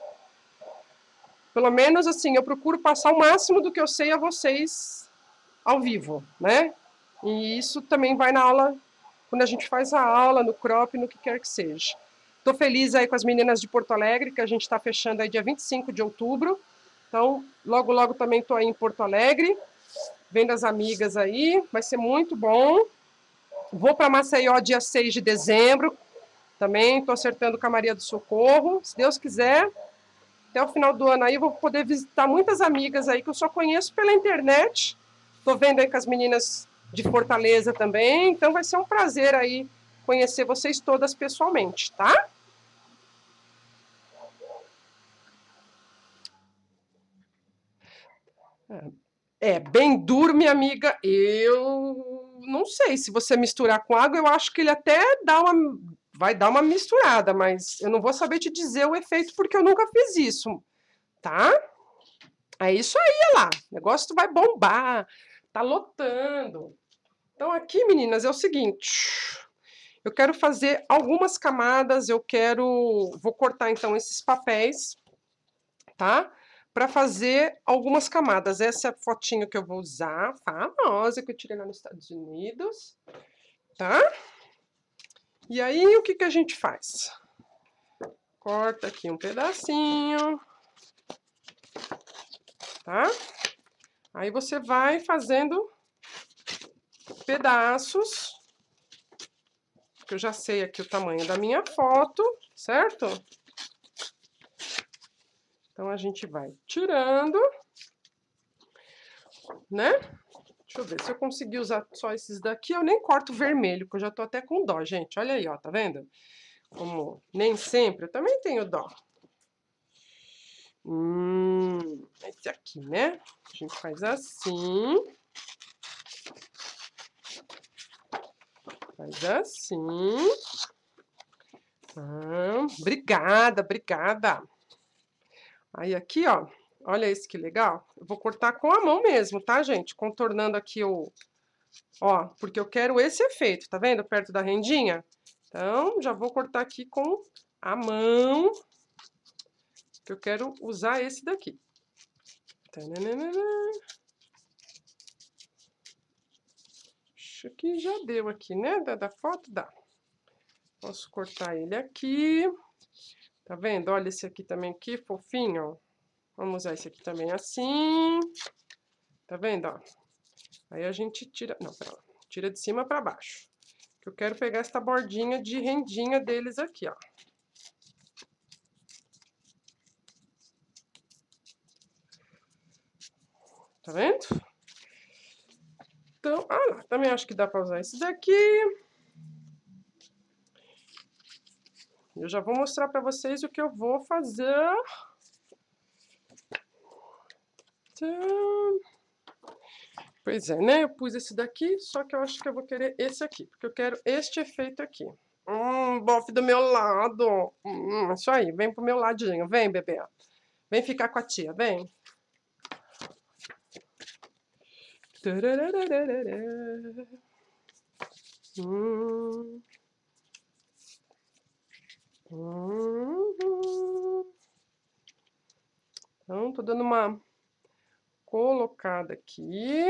Pelo menos assim, eu procuro passar o máximo do que eu sei a vocês ao vivo, né? E isso também vai na aula, quando a gente faz a aula, no crop, no que quer que seja. Estou feliz aí com as meninas de Porto Alegre, que a gente está fechando aí dia 25 de outubro. Então, logo, logo também estou aí em Porto Alegre, vendo as amigas aí, vai ser muito bom. Vou para Maceió dia 6 de dezembro, também estou acertando com a Maria do Socorro, se Deus quiser. Até o final do ano aí vou poder visitar muitas amigas aí que eu só conheço pela internet. Estou vendo aí com as meninas de Fortaleza também, então vai ser um prazer aí conhecer vocês todas pessoalmente, tá? Bem duro, minha amiga. Eu não sei se você misturar com água, eu acho que ele até vai dar uma misturada, mas eu não vou saber te dizer o efeito porque eu nunca fiz isso, tá? É isso aí, olha lá. O negócio vai bombar, tá lotando. Então aqui, meninas, é o seguinte. Eu quero fazer algumas camadas, vou cortar então esses papéis, tá? Para fazer algumas camadas. Essa é a fotinho que eu vou usar, famosa, que eu tirei lá nos Estados Unidos, tá? E aí, o que que a gente faz? Corta aqui um pedacinho, tá? Aí você vai fazendo pedaços, que eu já sei aqui o tamanho da minha foto, certo? Então, a gente vai tirando, né? Deixa eu ver, se eu conseguir usar só esses daqui, eu nem corto vermelho, que eu já tô até com dó, gente. Olha aí, ó, tá vendo? Como nem sempre, eu também tenho dó. Esse aqui, né? A gente faz assim. Faz assim. Obrigada, obrigada. Aí aqui, ó, olha esse que legal. Eu vou cortar com a mão mesmo, tá, gente? Contornando aqui o... Ó, porque eu quero esse efeito, tá vendo? Perto da rendinha. Então, já vou cortar aqui com a mão, que eu quero usar esse daqui. Acho que já deu aqui, né? Da foto, dá. Posso cortar ele aqui. Tá vendo? Olha esse aqui também, que fofinho. Vamos usar esse aqui também assim. Tá vendo, ó? Aí a gente tira... Não, pera lá. Tira de cima pra baixo. Que eu quero pegar essa bordinha de rendinha deles aqui, ó. Tá vendo? Então, ah lá, também acho que dá pra usar esse daqui. Eu já vou mostrar pra vocês o que eu vou fazer. Então... Pois é, né? Eu pus esse daqui, só que eu acho que eu vou querer esse aqui, porque eu quero este efeito aqui. Bofe do meu lado. Isso aí, vem pro meu ladinho. Vem, bebê. Vem ficar com a tia, vem. Então, tô dando uma colocada aqui.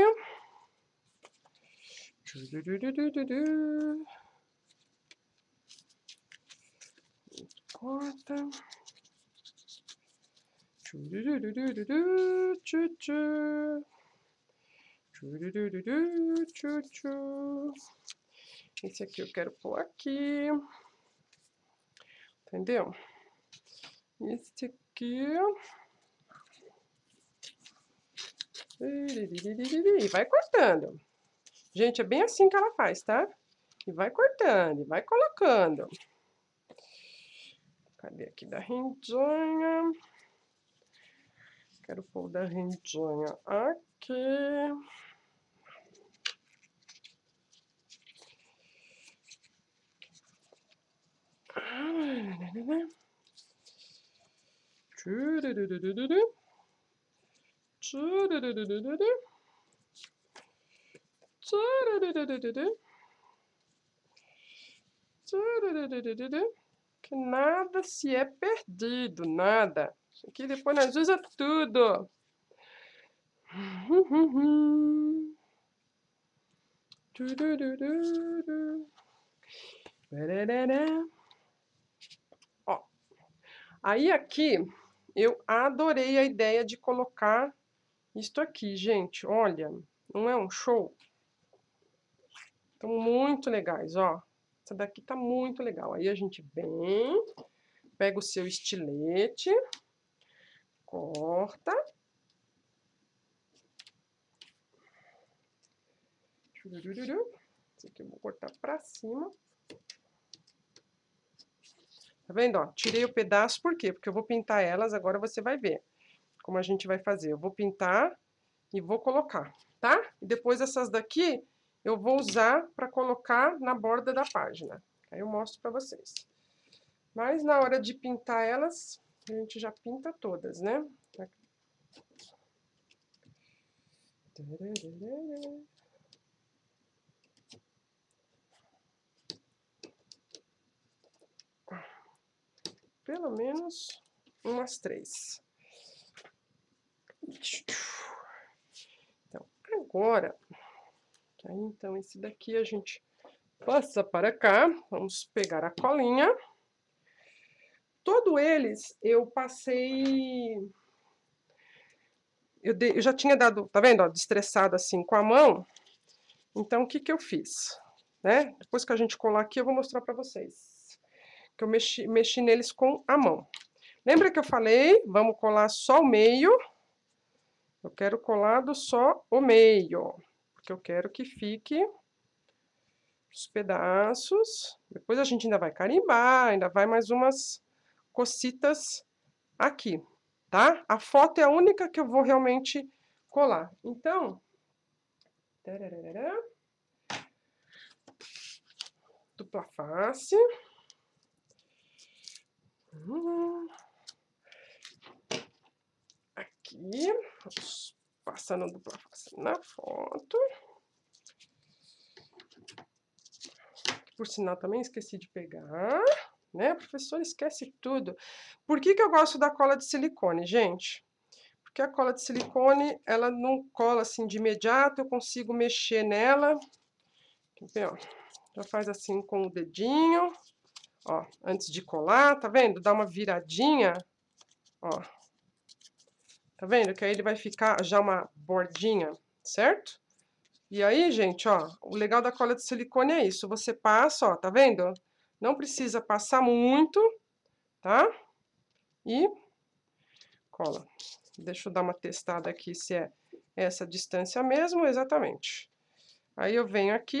Corta. Esse aqui eu quero pôr aqui. Entendeu? Esse aqui. E vai cortando. Gente, é bem assim que ela faz, tá? E vai cortando, e vai colocando. Cadê aqui da rendinha? Quero pôr da rendinha aqui. Que nada se é perdido, nada. Isso aqui depois nós usa tudo. Ó, aí aqui eu adorei a ideia de colocar isto aqui, gente. Olha, não é um show? Estão muito legais, ó. Essa daqui tá muito legal. Aí a gente vem, pega o seu estilete, corta. Esse aqui eu vou cortar pra cima. Tá vendo, ó? Tirei o pedaço, por quê? Porque eu vou pintar elas, agora você vai ver como a gente vai fazer. Eu vou pintar e vou colocar, tá? E depois essas daqui eu vou usar pra colocar na borda da página. Aí eu mostro pra vocês. Mas na hora de pintar elas, a gente já pinta todas, né? Pelo menos umas 3. Então, agora... Aí, então, esse daqui a gente passa para cá. Vamos pegar a colinha. Todos eles eu passei... Eu já tinha dado, tá vendo, ó, destressado assim com a mão. Então, o que que eu fiz? Né? Depois que a gente colar aqui, eu vou mostrar para vocês. Que eu mexi neles com a mão. Lembra que eu falei? Vamos colar só o meio. Eu quero colado só o meio. porque eu quero que fique os pedaços. Depois a gente ainda vai carimbar, ainda vai mais umas cocitas aqui, tá? A foto é a única que eu vou realmente colar. Então, dupla face. Aqui, vamos passando dupla face na foto. Por sinal, também esqueci de pegar, né? O professor esquece tudo. Por que que eu gosto da cola de silicone, gente? Porque a cola de silicone, ela não cola assim de imediato, eu consigo mexer nela. Quer ver, ó? Já faz assim com o dedinho, ó, antes de colar, tá vendo? Dá uma viradinha, ó. Tá vendo? Que aí ele vai ficar já uma bordinha, certo? E aí, gente, ó, o legal da cola de silicone é isso. Você passa, ó, tá vendo? Não precisa passar muito, tá? E cola. Deixa eu dar uma testada aqui se é essa distância mesmo, exatamente. Aí eu venho aqui,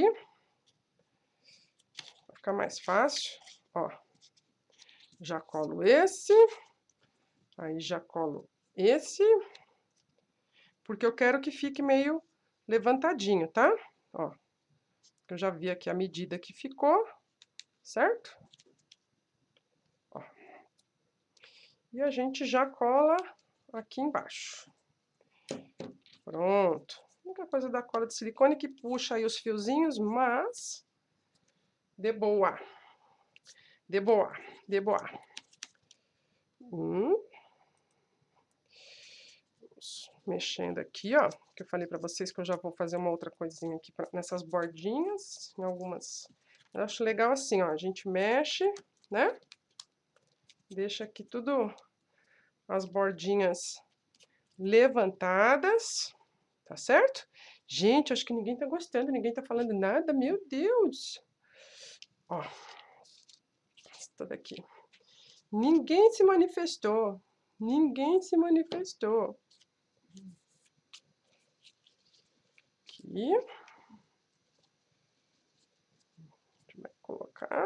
vai ficar mais fácil, ó. Já colo esse, aí já colo esse, porque eu quero que fique meio levantadinho, tá? Ó, eu já vi aqui a medida que ficou, certo? Ó. E a gente já cola aqui embaixo. Pronto. A única coisa da cola de silicone que puxa aí os fiozinhos, mas de boa. De boa, de boa. Mexendo aqui, ó, que eu falei pra vocês que eu já vou fazer uma outra coisinha aqui nessas bordinhas, em algumas. Eu acho legal assim, ó, a gente mexe, né? Deixa aqui tudo as bordinhas levantadas, tá certo? Gente, acho que ninguém tá gostando, ninguém tá falando nada, meu Deus! Ó, essa daqui. Ninguém se manifestou, ninguém se manifestou. Aqui. Vai colocar.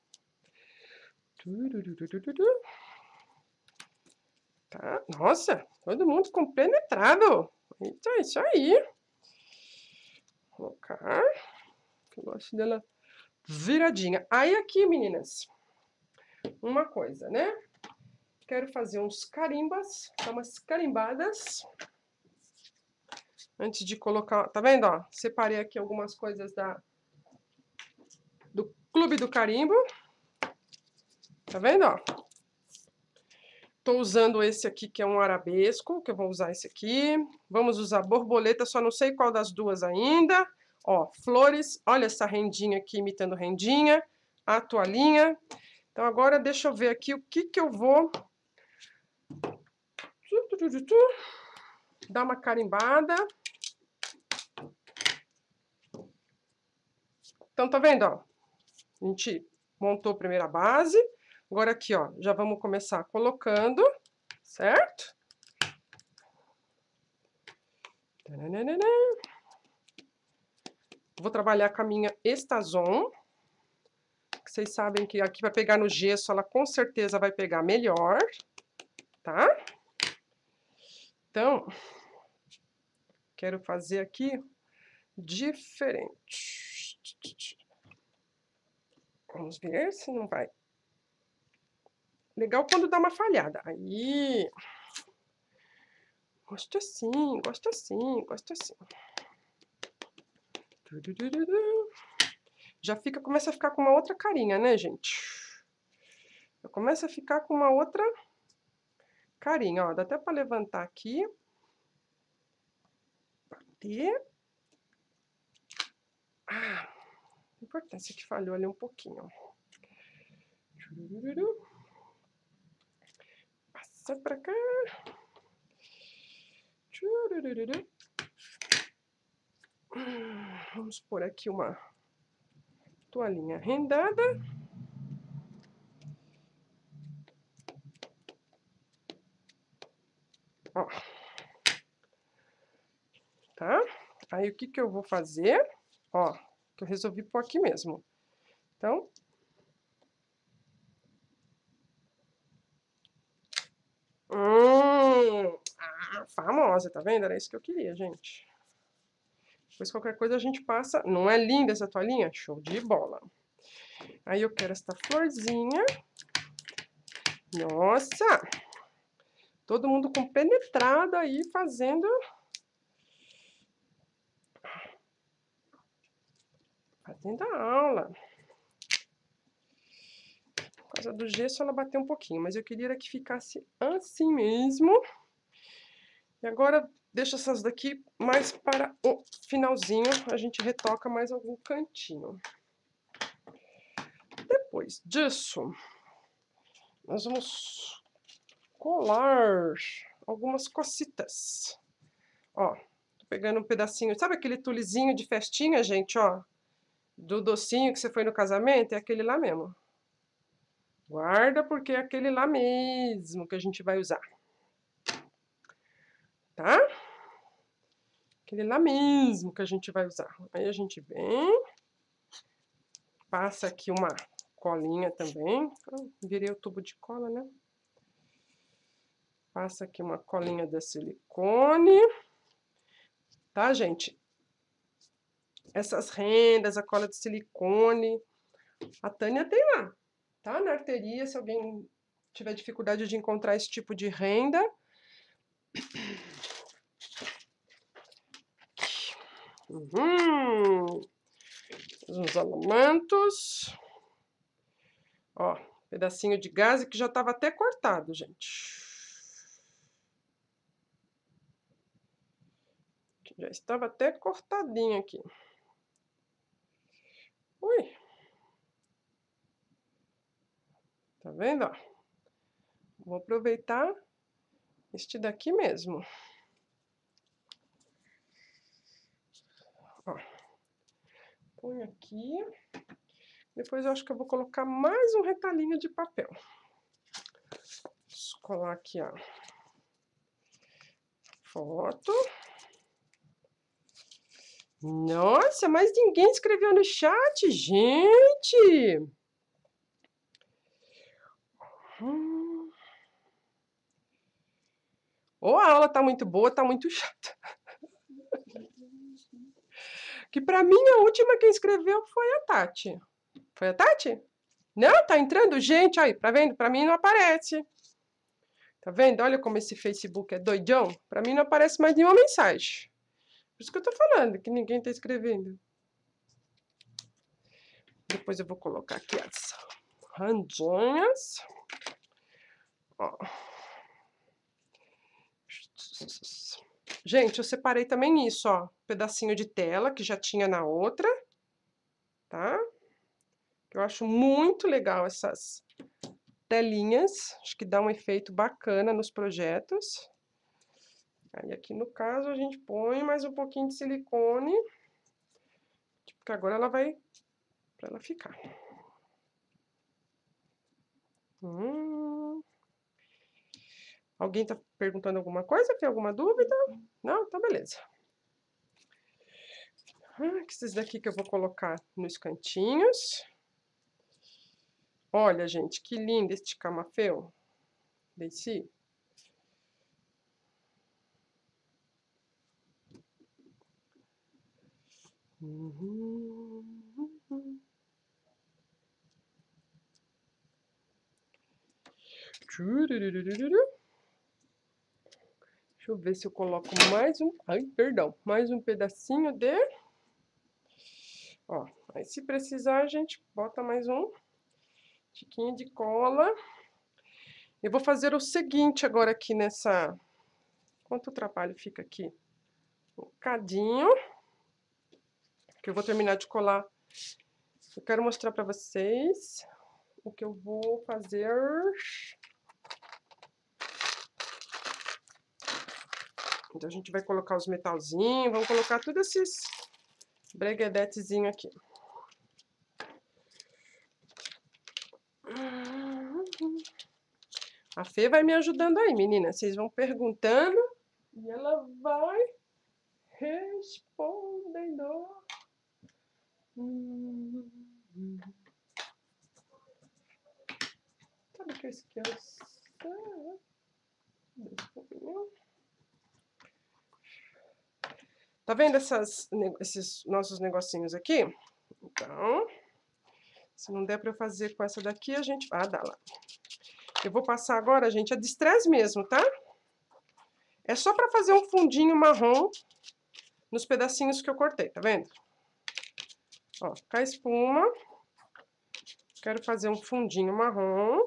Tá, nossa, todo mundo compenetrado. Eita, isso aí. Vou colocar. Eu gosto dela viradinha. Aí aqui, meninas, uma coisa, né? Quero fazer uns carimbas, umas carimbadas. Antes de colocar, tá vendo, ó? Separei aqui algumas coisas do Clube do Carimbo. Tá vendo, ó? Tô usando esse aqui, que é um arabesco, que eu vou usar esse aqui. Vamos usar borboleta, só não sei qual das duas ainda. Ó, flores, olha essa rendinha aqui, imitando rendinha. A toalhinha. Então, agora deixa eu ver aqui o que que eu vou... Dar uma carimbada. Então, tá vendo, ó? A gente montou a primeira base. Agora aqui, ó, já vamos começar colocando, certo? Vou trabalhar com a minha Estazon. Que vocês sabem que aqui vai pegar no gesso, ela com certeza vai pegar melhor, tá? Então, quero fazer aqui diferente. Vamos ver se não vai. Legal quando dá uma falhada. Aí. Gosto assim, gosto assim, gosto assim. Já fica, começa a ficar com uma outra carinha, né, gente? Já começa a ficar com uma outra carinha, ó. Dá até pra levantar aqui. Bater. Ah, importância que falhou ali um pouquinho, ó. Passa pra cá. Vamos pôr aqui uma toalhinha rendada. Ó. Tá? Aí, o que que eu vou fazer? Ó, que eu resolvi pôr aqui mesmo. Então... famosa, tá vendo? Era isso que eu queria, gente. Depois, qualquer coisa, a gente passa... Não é linda essa toalhinha? Show de bola. Aí, eu quero esta florzinha. Nossa! Todo mundo compenetrado aí, fazendo a aula. Por causa do gesso, ela bateu um pouquinho, mas eu queria que ficasse assim mesmo. E agora, deixa essas daqui mais para o finalzinho, a gente retoca mais algum cantinho. Depois disso, nós vamos colar algumas cositas. Ó, tô pegando um pedacinho, sabe aquele tulizinho de festinha, gente, ó? Do docinho que você foi no casamento, é aquele lá mesmo. Guarda, porque é aquele lá mesmo que a gente vai usar. Tá? Aquele lá mesmo que a gente vai usar. Aí a gente vem, passa aqui uma colinha também. Virei o tubo de cola, né? Passa aqui uma colinha de silicone. Tá, gente? Essas rendas, a cola de silicone, a Tânia tem lá, tá? Na arteria, se alguém tiver dificuldade de encontrar esse tipo de renda. Uns alamentos. Ó, pedacinho de gaze que já estava até cortado, gente. Já estava até cortadinho aqui. Ui. Tá vendo, ó? Vou aproveitar este daqui mesmo. Ó. Põe aqui. Depois eu acho que eu vou colocar mais um retalhinho de papel. Vou colar aqui, ó. Foto. Nossa, mas ninguém escreveu no chat, gente! Ou a aula tá muito boa, tá muito chata. Que pra mim a última que escreveu foi a Tati. Foi a Tati? Não, tá entrando gente aí, tá vendo? Pra mim não aparece. Tá vendo? Olha como esse Facebook é doidão. Pra mim não aparece mais nenhuma mensagem. Por isso que eu tô falando, que ninguém tá escrevendo. Depois eu vou colocar aqui as randinhas. Ó. Gente, eu separei também isso, ó. Pedacinho de tela que já tinha na outra. Tá? Eu acho muito legal essas telinhas. Acho que dá um efeito bacana nos projetos. Aí aqui no caso a gente põe mais um pouquinho de silicone. Porque agora ela vai... pra ela ficar. Alguém tá perguntando alguma coisa? Tem alguma dúvida? Não? Então beleza. Esses daqui que eu vou colocar nos cantinhos. Olha, gente, que lindo este camafeu. Desci. Deixa eu ver se eu coloco mais um... Ai, perdão. Mais um pedacinho de... Ó, aí se precisar a gente bota mais um tiquinho de cola. Eu vou fazer o seguinte agora aqui nessa... Quanto trabalho fica aqui? Um bocadinho. Que eu vou terminar de colar. Eu quero mostrar pra vocês o que eu vou fazer. Então, a gente vai colocar os metalzinhos, vamos colocar todos esses breguedetezinhos aqui. A Fê vai me ajudando aí, menina. Vocês vão perguntando e ela vai respondendo. Sabe o que eu esqueço? Tá vendo esses nossos negocinhos aqui? Então, se não der pra eu fazer com essa daqui, a gente... Ah, dá lá. Eu vou passar agora, gente, a Distress mesmo, tá? É só pra fazer um fundinho marrom nos pedacinhos que eu cortei, tá vendo? Ó, com a espuma. Quero fazer um fundinho marrom.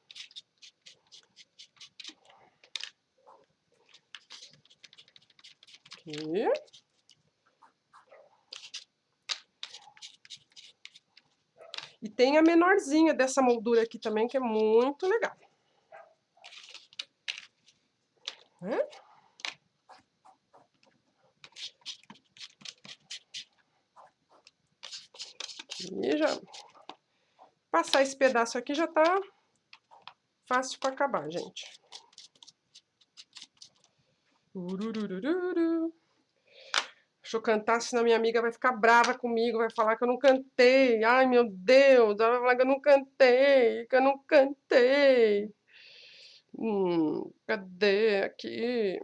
Aqui. E tem a menorzinha dessa moldura aqui também, que é muito legal. E já... Passar esse pedaço aqui já tá fácil para acabar, gente. Ururururu. Deixa eu cantar, senão minha amiga vai ficar brava comigo, vai falar que eu não cantei. Ai, meu Deus, ela vai falar que eu não cantei, que eu não cantei. Cadê aqui?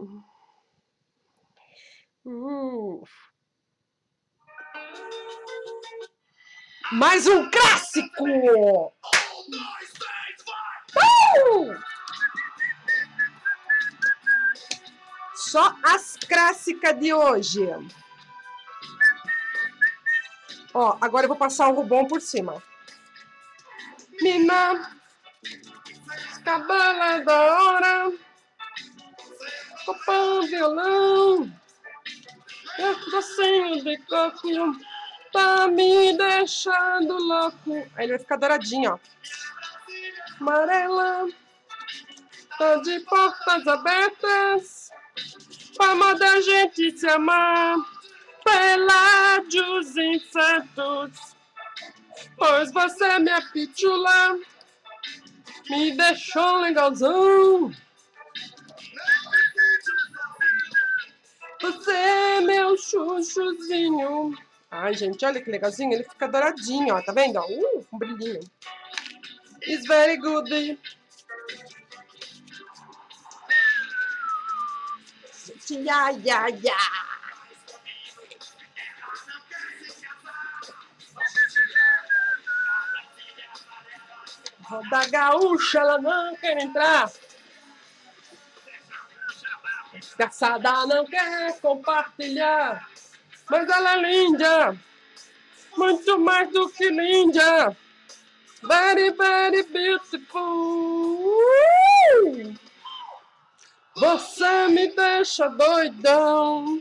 Mais um clássico! Só as clássicas de hoje. Ó, agora eu vou passar o rubom por cima. Mina, cabala da hora, copão, violão, docinho de coco, tá me deixando louco. Aí ele vai ficar douradinho, ó. Amarela, tô de portas abertas, forma da gente se amar, peládios insetos, pois você é minha pitula, me deixou legalzão. Você é meu chuchuzinho. Ai, gente, olha que legalzinho. Ele fica douradinho, ó. Tá vendo? Um brilhinho. It's very good. Ya, ya, ya. Roda gaúcha, ela não quer entrar. Desgraçada não quer compartilhar. Mas ela é linda. Muito mais do que linda. Very, very beautiful. Você me deixa doidão.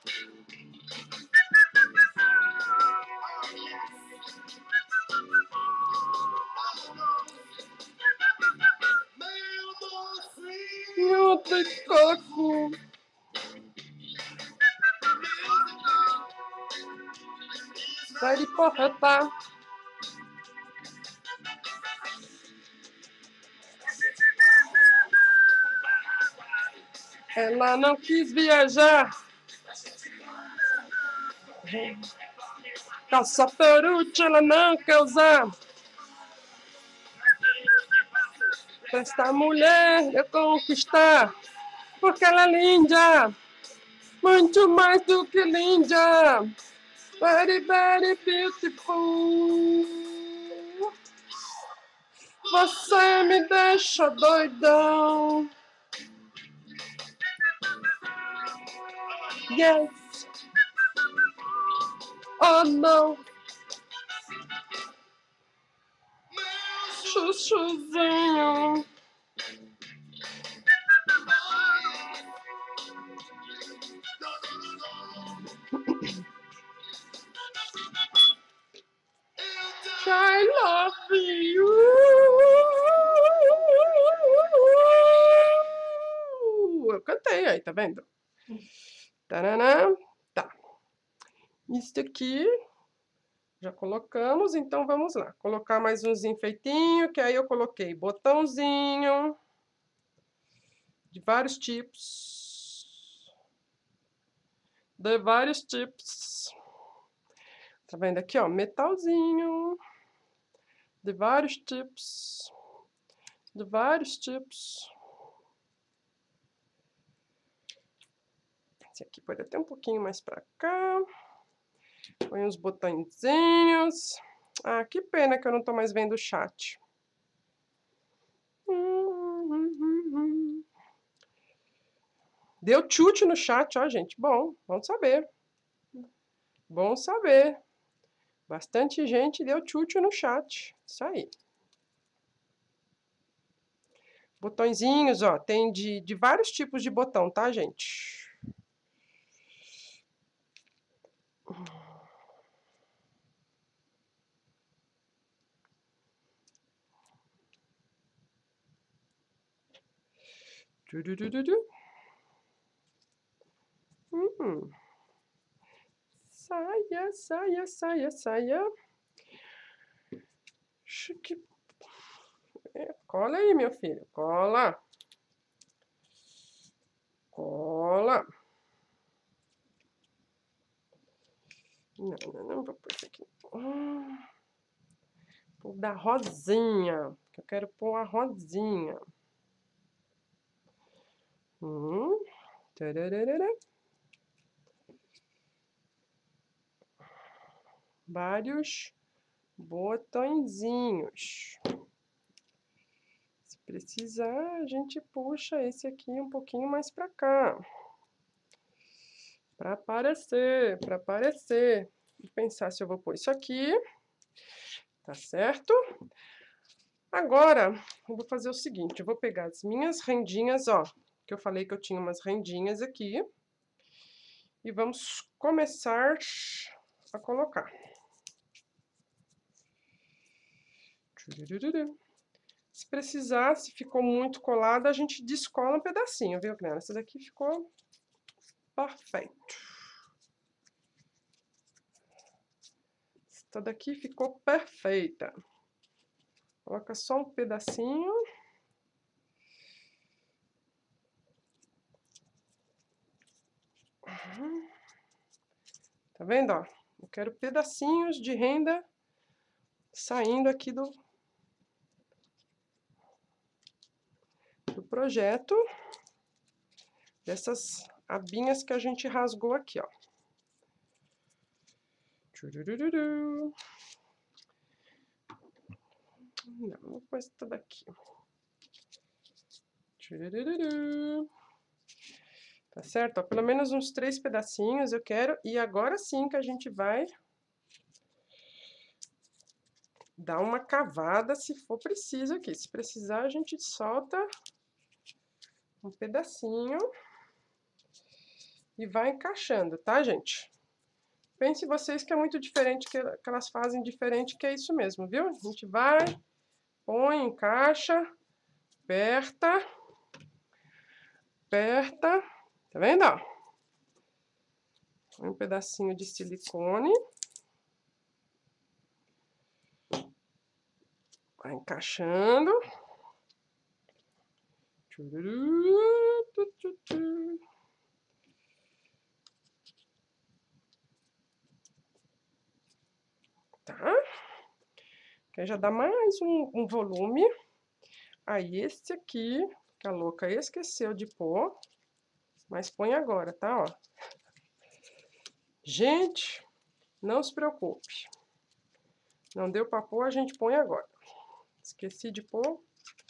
Meu de coco. Vai de porreta. Ela não quis viajar. Calça peruche ela não quer usar. Pra esta mulher eu conquistar. Porque ela é linda. Muito mais do que linda. Very, very beautiful. Você me deixa doidão. Yes. Oh, não. Chuchuzinho. I love you. Eu cantei aí, tá vendo? Taranã. Tá. Isso aqui já colocamos, então vamos lá. Colocar mais uns enfeitinhos, que aí eu coloquei botãozinho de vários tipos. de vários tipos. Tá vendo aqui, ó, metalzinho, de vários tipos, de vários tipos. Esse aqui pode até um pouquinho mais pra cá. Põe uns botõezinhos. Ah, que pena que eu não tô mais vendo o chat. Deu chute no chat, ó, gente. Bom, bom saber. Bom saber. Bastante gente deu chute no chat. Isso aí. Botõezinhos, ó. Tem de vários tipos de botão, tá, gente? Saia, saia, saia, saia. Cola aí, meu filho. Cola. Cola. Não, vou pôr isso aqui. Vou dar rosinha, que eu quero pôr a rosinha. Tararara. Vários botõezinhos. Se precisar, a gente puxa esse aqui um pouquinho mais pra cá. Pra aparecer, pra aparecer. Vou pensar se eu vou pôr isso aqui. Tá certo? Agora, eu vou fazer o seguinte, eu vou pegar as minhas rendinhas, ó, que eu falei que eu tinha umas rendinhas aqui, e vamos começar a colocar. Se precisar, se ficou muito colada, a gente descola um pedacinho, viu, criança? Essa daqui ficou perfeito. Essa daqui ficou perfeita. Coloca só um pedacinho. Tá vendo, ó? Eu quero pedacinhos de renda saindo aqui do projeto. Dessas abinhas que a gente rasgou aqui, ó. Não, vou pôr isso tudo aqui. Tá certo? Ó, pelo menos uns 3 pedacinhos eu quero. E agora sim que a gente vai dar uma cavada se for preciso aqui. Se precisar, a gente solta um pedacinho e vai encaixando, tá, gente? Pense vocês que é muito diferente, que elas fazem diferente, que é isso mesmo, viu? A gente vai, põe, encaixa, aperta, aperta, tá vendo, ó? Um pedacinho de silicone. Vai encaixando. Tá? Que aí já dá mais um volume. Aí esse aqui, que a louca esqueceu de pôr, mas põe agora, tá? Ó. Gente, não se preocupe. Não deu pra pôr, a gente põe agora. Esqueci de pôr.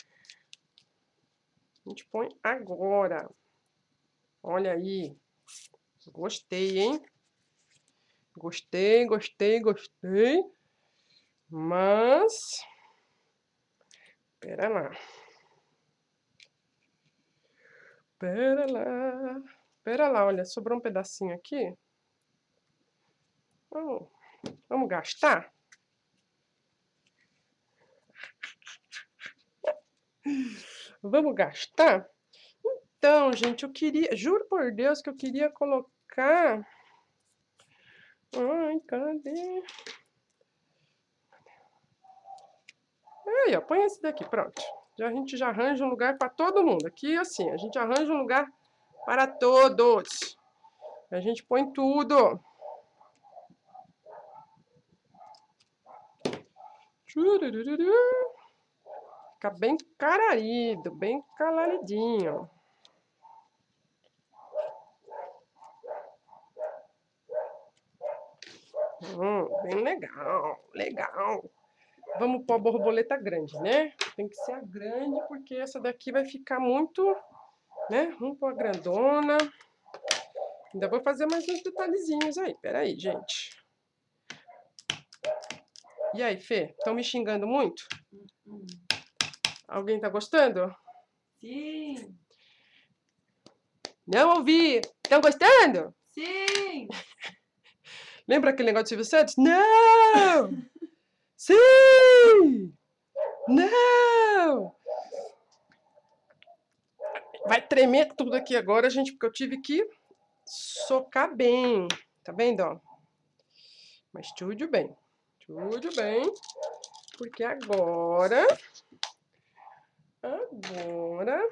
A gente põe agora. Olha aí. Gostei, hein? Gostei, gostei, gostei. Mas... Pera lá. Pera lá. Pera lá, olha, sobrou um pedacinho aqui. Vamos gastar? Vamos gastar? Então, gente, eu queria... Juro por Deus que eu queria colocar... Ai, cadê? Aí, ó, põe esse daqui, pronto. A gente já arranja um lugar para todo mundo. Aqui, assim, a gente arranja um lugar para todos. A gente põe tudo. Tchurururu. Fica bem cararido, bem calaridinho. Bem legal, legal. Vamos pôr a borboleta grande, né? Tem que ser a grande, porque essa daqui vai ficar muito, né? Vamos pôr a grandona. Ainda vou fazer mais uns detalhezinhos aí. Peraí, gente. E aí, Fê? Estão me xingando muito? Alguém tá gostando? Sim! Não ouvi! Estão gostando? Sim! Lembra aquele negócio do Silvio Santos? Não! Sim! Não! Vai tremer tudo aqui agora, gente, porque eu tive que socar bem. Tá vendo, ó? Mas tudo bem. Tudo bem. Porque agora... Agora...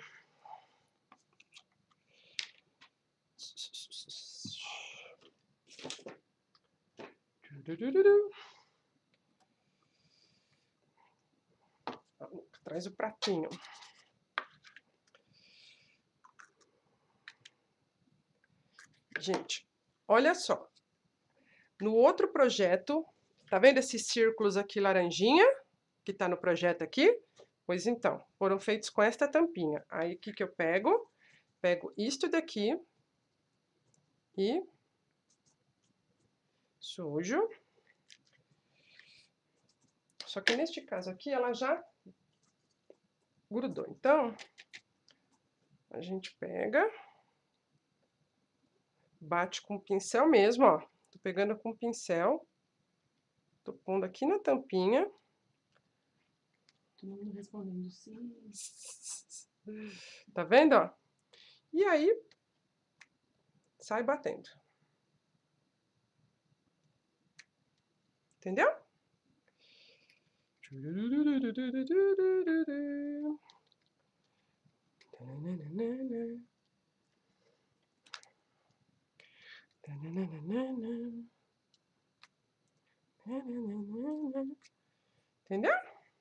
Traz o pratinho. Gente, olha só. No outro projeto, tá vendo esses círculos aqui laranjinha? Que tá no projeto aqui? Pois então, foram feitos com esta tampinha. Aí, o que que eu pego? Pego isto daqui e sujo. Só que neste caso aqui, ela já grudou. Então, a gente pega, bate com o pincel mesmo, ó. Tô pegando com o pincel, tô pondo aqui na tampinha. Todo mundo respondendo sim. Tá vendo, ó? E aí, sai batendo. Entendeu? Entendeu?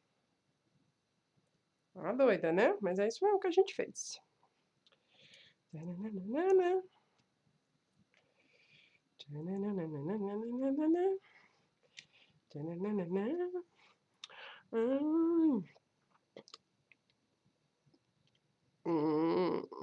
Uma doida, né? Mas é isso mesmo que a gente fez. Hum. Hum.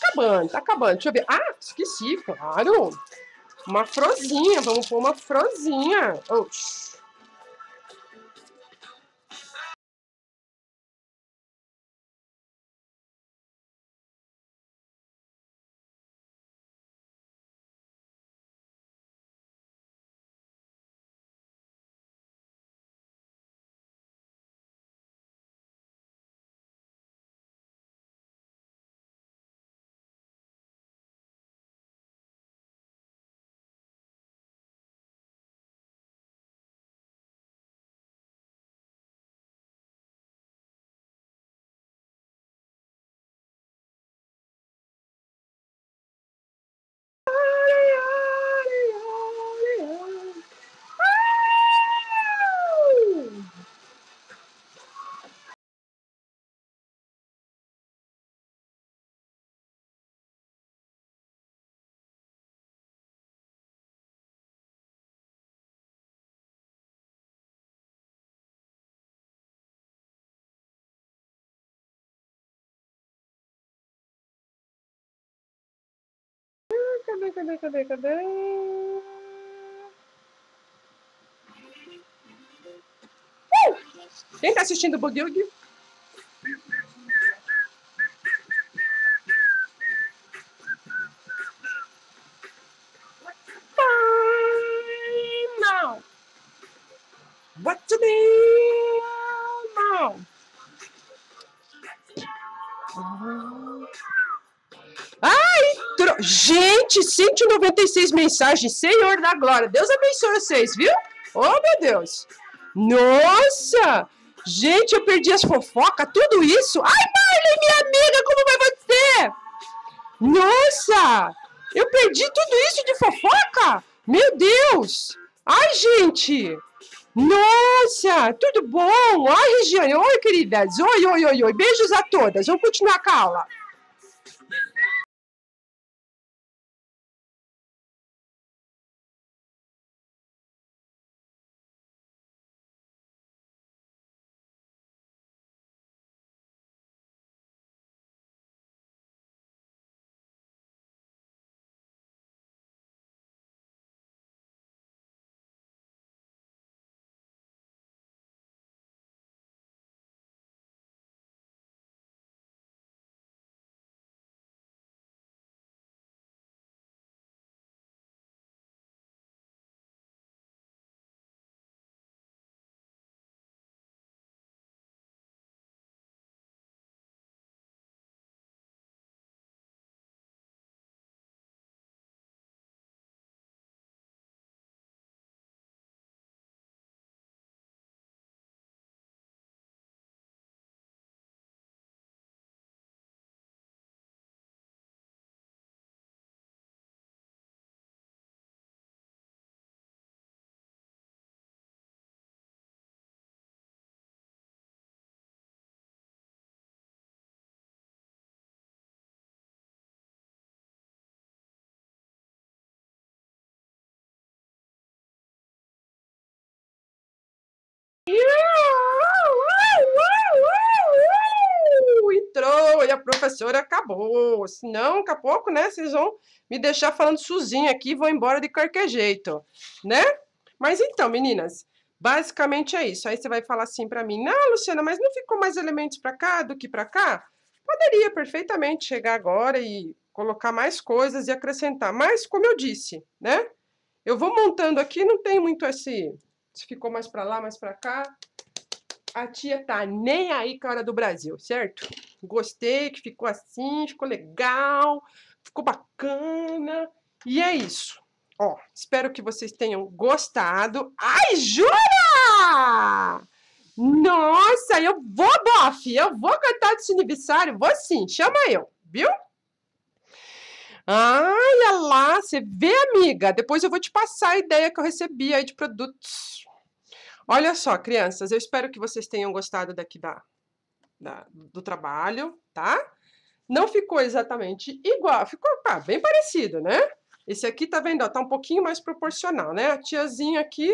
acabando, tá acabando. Deixa eu ver. Ah, esqueci, claro. Uma frozinha, vamos pôr uma frozinha. Oxi. Cadê? Quem tá assistindo o Boogie? Não. What to do now? Gente, 196 mensagens, Senhor da Glória. Deus abençoe vocês, viu? Oh, meu Deus. Nossa! Gente, eu perdi as fofocas, tudo isso. Ai, Marley, minha amiga, como vai você? Nossa! Eu perdi tudo isso de fofoca? Meu Deus! Ai, gente! Nossa, tudo bom? Ai, Regiane, oi, queridas. Oi. Beijos a todas. Vamos continuar com a aula. Entrou e a professora acabou. Senão, daqui a pouco, né, vocês vão me deixar falando sozinha aqui e vão embora de qualquer jeito, né? Mas então, meninas, basicamente é isso. Aí você vai falar assim para mim: "Não, Luciana, mas não ficou mais elementos para cá do que para cá?" Poderia perfeitamente chegar agora e colocar mais coisas e acrescentar, mas como eu disse, né? Eu vou montando aqui, não tem muito se ficou mais para lá, mais para cá. A tia tá nem aí com a hora do Brasil, certo? Gostei que ficou assim, ficou legal, ficou bacana. E é isso. Ó, espero que vocês tenham gostado. Ai, jura? Nossa, eu vou, bofe, eu vou cantar desse aniversário, vou sim, chama eu, viu? Ai, olha lá, você vê, amiga? Depois eu vou te passar a ideia que eu recebi aí de produtos. Olha só, crianças, eu espero que vocês tenham gostado daqui do trabalho, tá? Não ficou exatamente igual, ficou bem parecido, né? Esse aqui, tá vendo? Ó, tá um pouquinho mais proporcional, né? A tiazinha aqui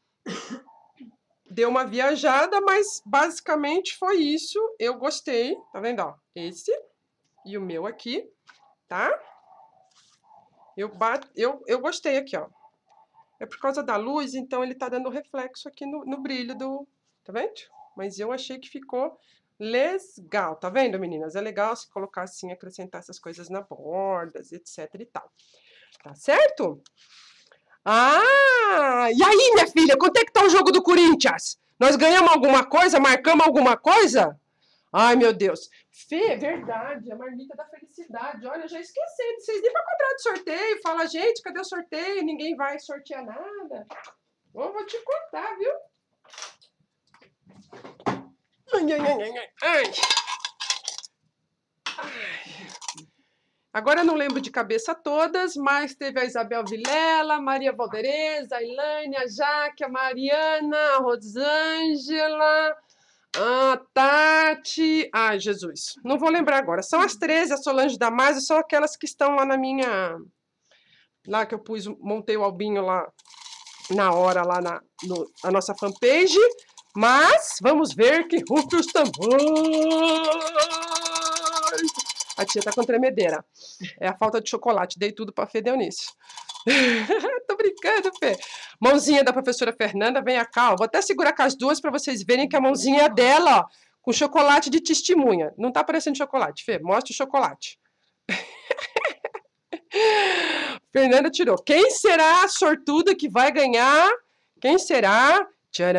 deu uma viajada, mas basicamente foi isso. Eu gostei, tá vendo? Ó, esse e o meu aqui. tá? Eu gostei aqui, ó. É por causa da luz, então ele tá dando reflexo aqui no brilho do... Tá vendo? Mas eu achei que ficou legal, tá vendo, meninas? É legal se colocar assim, acrescentar essas coisas na bordas, etc e tal. Tá certo? Ah, e aí, minha filha, quanto é que tá o jogo do Corinthians? Nós ganhamos alguma coisa? Marcamos alguma coisa? Ai, meu Deus. Fê, é verdade, a marmita da felicidade. Olha, eu já esqueci. Vocês nem para comprar de sorteio. Fala, gente, cadê o sorteio? Ninguém vai sortear nada. Eu vou te contar, viu? Ai, ai, ai, ai, ai. Agora eu não lembro de cabeça todas, mas teve a Isabel Vilela, a Maria Valdereza, a Ilane, a Jaque, a Mariana, a Rosângela, a Tati... Ai, Jesus, não vou lembrar agora. São as 13, a Solange Damasio, são aquelas que estão lá na minha... Lá que eu montei o albinho lá na hora, lá na nossa fanpage. Mas vamos ver que rufe os tambores. A tia tá com tremedeira. É a falta de chocolate. Dei tudo pra Fê, deu nisso. Tô brincando, Fê. Mãozinha da professora Fernanda, vem cá. Vou até segurar com as duas para vocês verem que a mãozinha é dela, ó, com chocolate de testemunha. Não tá parecendo chocolate, Fê. Mostra o chocolate. Fernanda tirou. Quem será a sortuda que vai ganhar? Quem será?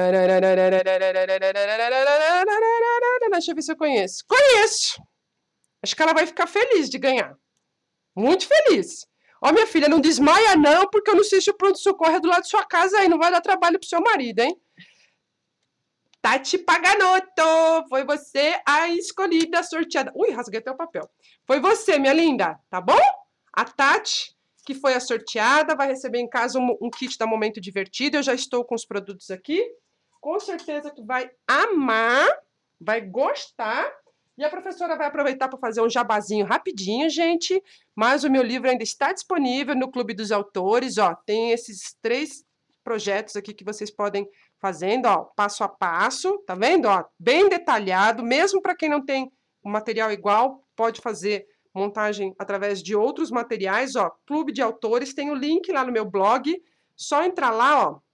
Deixa eu ver se eu conheço. Conheço! Acho que ela vai ficar feliz de ganhar. Muito feliz. Ó, minha filha, não desmaia não, porque eu não sei se o pronto-socorro é do lado da sua casa aí. Não vai dar trabalho pro seu marido, hein? Tati Paganoto, foi você a escolhida, a sorteada. Ui, rasguei até o papel. Foi você, minha linda, tá bom? A Tati, que foi a sorteada, vai receber em casa um kit da Momento Divertido. Eu já estou com os produtos aqui. Com certeza tu vai amar, vai gostar. E a professora vai aproveitar para fazer um jabazinho rapidinho, gente. Mas o meu livro ainda está disponível no Clube dos Autores. Ó, tem esses 3 projetos aqui que vocês podem fazendo, ó, passo a passo, tá vendo? Ó, bem detalhado, mesmo para quem não tem um material igual, pode fazer montagem através de outros materiais, ó. Clube de Autores, tem o link lá no meu blog. Só entrar lá, ó,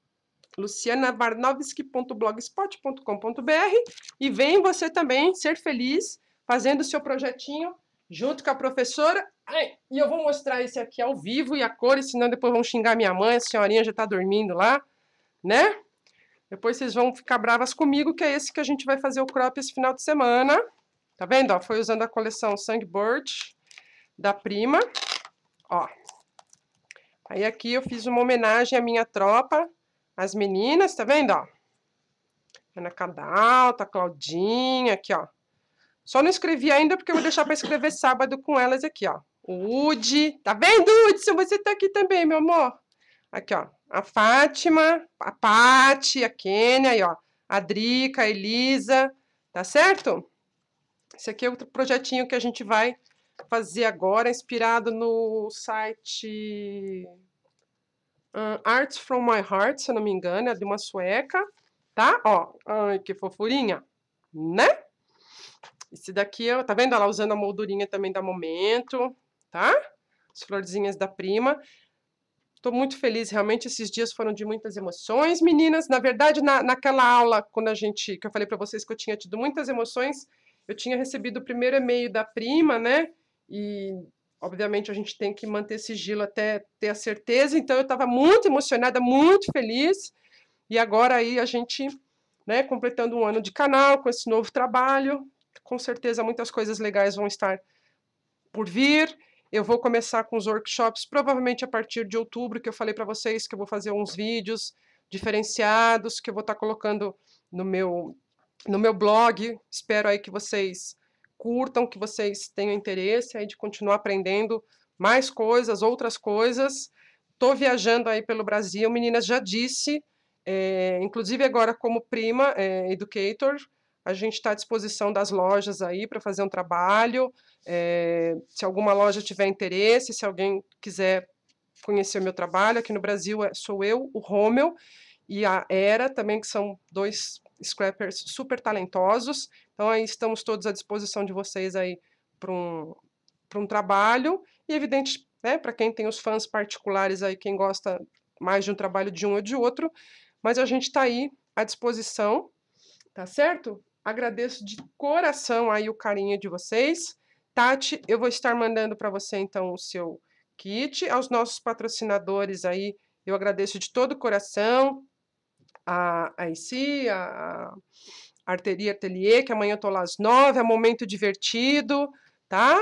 lucianavarnovski.blogspot.com.br e vem você também ser feliz fazendo o seu projetinho junto com a professora. Ai, e eu vou mostrar esse aqui ao vivo e a cores, senão depois vão xingar minha mãe, a senhorinha já tá dormindo lá, né? Depois vocês vão ficar bravas comigo, que é esse que a gente vai fazer o crop esse final de semana. Tá vendo? Ó, foi usando a coleção Songbird da Prima. Ó. Aí aqui eu fiz uma homenagem à minha tropa, as meninas, tá vendo, ó? Ana Cadalta, a Claudinha, aqui, ó. Só não escrevi ainda porque eu vou deixar para escrever sábado com elas aqui, ó. O Udi, tá vendo, Hudson? Você tá aqui também, meu amor. Aqui, ó. A Fátima, a Pati, a Kênia, aí, ó. A Drica, a Elisa, tá certo? Esse aqui é outro projetinho que a gente vai fazer agora, inspirado no site... Arts from My Heart, se eu não me engano, é de uma sueca, tá? Ó, ai, que fofurinha, né? Esse daqui, ó, tá vendo ela usando a moldurinha também da Momento, tá? As florzinhas da Prima. Tô muito feliz, realmente esses dias foram de muitas emoções, meninas. Na verdade, naquela aula, quando que eu falei para vocês que eu tinha tido muitas emoções, eu tinha recebido o primeiro e-mail da Prima, né? E obviamente a gente tem que manter sigilo até ter a certeza, então eu estava muito emocionada, muito feliz, e agora aí a gente, né, completando um ano de canal com esse novo trabalho, com certeza muitas coisas legais vão estar por vir. Eu vou começar com os workshops, provavelmente a partir de outubro, que eu falei para vocês que eu vou fazer uns vídeos diferenciados, que eu vou estar colocando no meu blog. Espero aí que vocês curtam, que vocês tenham interesse aí de continuar aprendendo mais coisas, outras coisas. Estou viajando aí pelo Brasil, meninas, já disse, inclusive agora como Prima Educator, a gente está à disposição das lojas aí para fazer um trabalho. Se alguma loja tiver interesse, se alguém quiser conhecer o meu trabalho, aqui no Brasil sou eu, o Rômel, e a Era também, que são 2 scrappers super talentosos. Então, aí estamos todos à disposição de vocês aí para um trabalho. E evidente, né, para quem tem os fãs particulares aí, quem gosta mais de um trabalho de um ou de outro, mas a gente está aí à disposição, tá certo? Agradeço de coração aí o carinho de vocês. Tati, eu vou estar mandando para você então o seu kit. Aos nossos patrocinadores aí, eu agradeço de todo o coração. A IC, a Arteria Atelier, que amanhã eu tô lá às 9, é Momento Divertido, tá?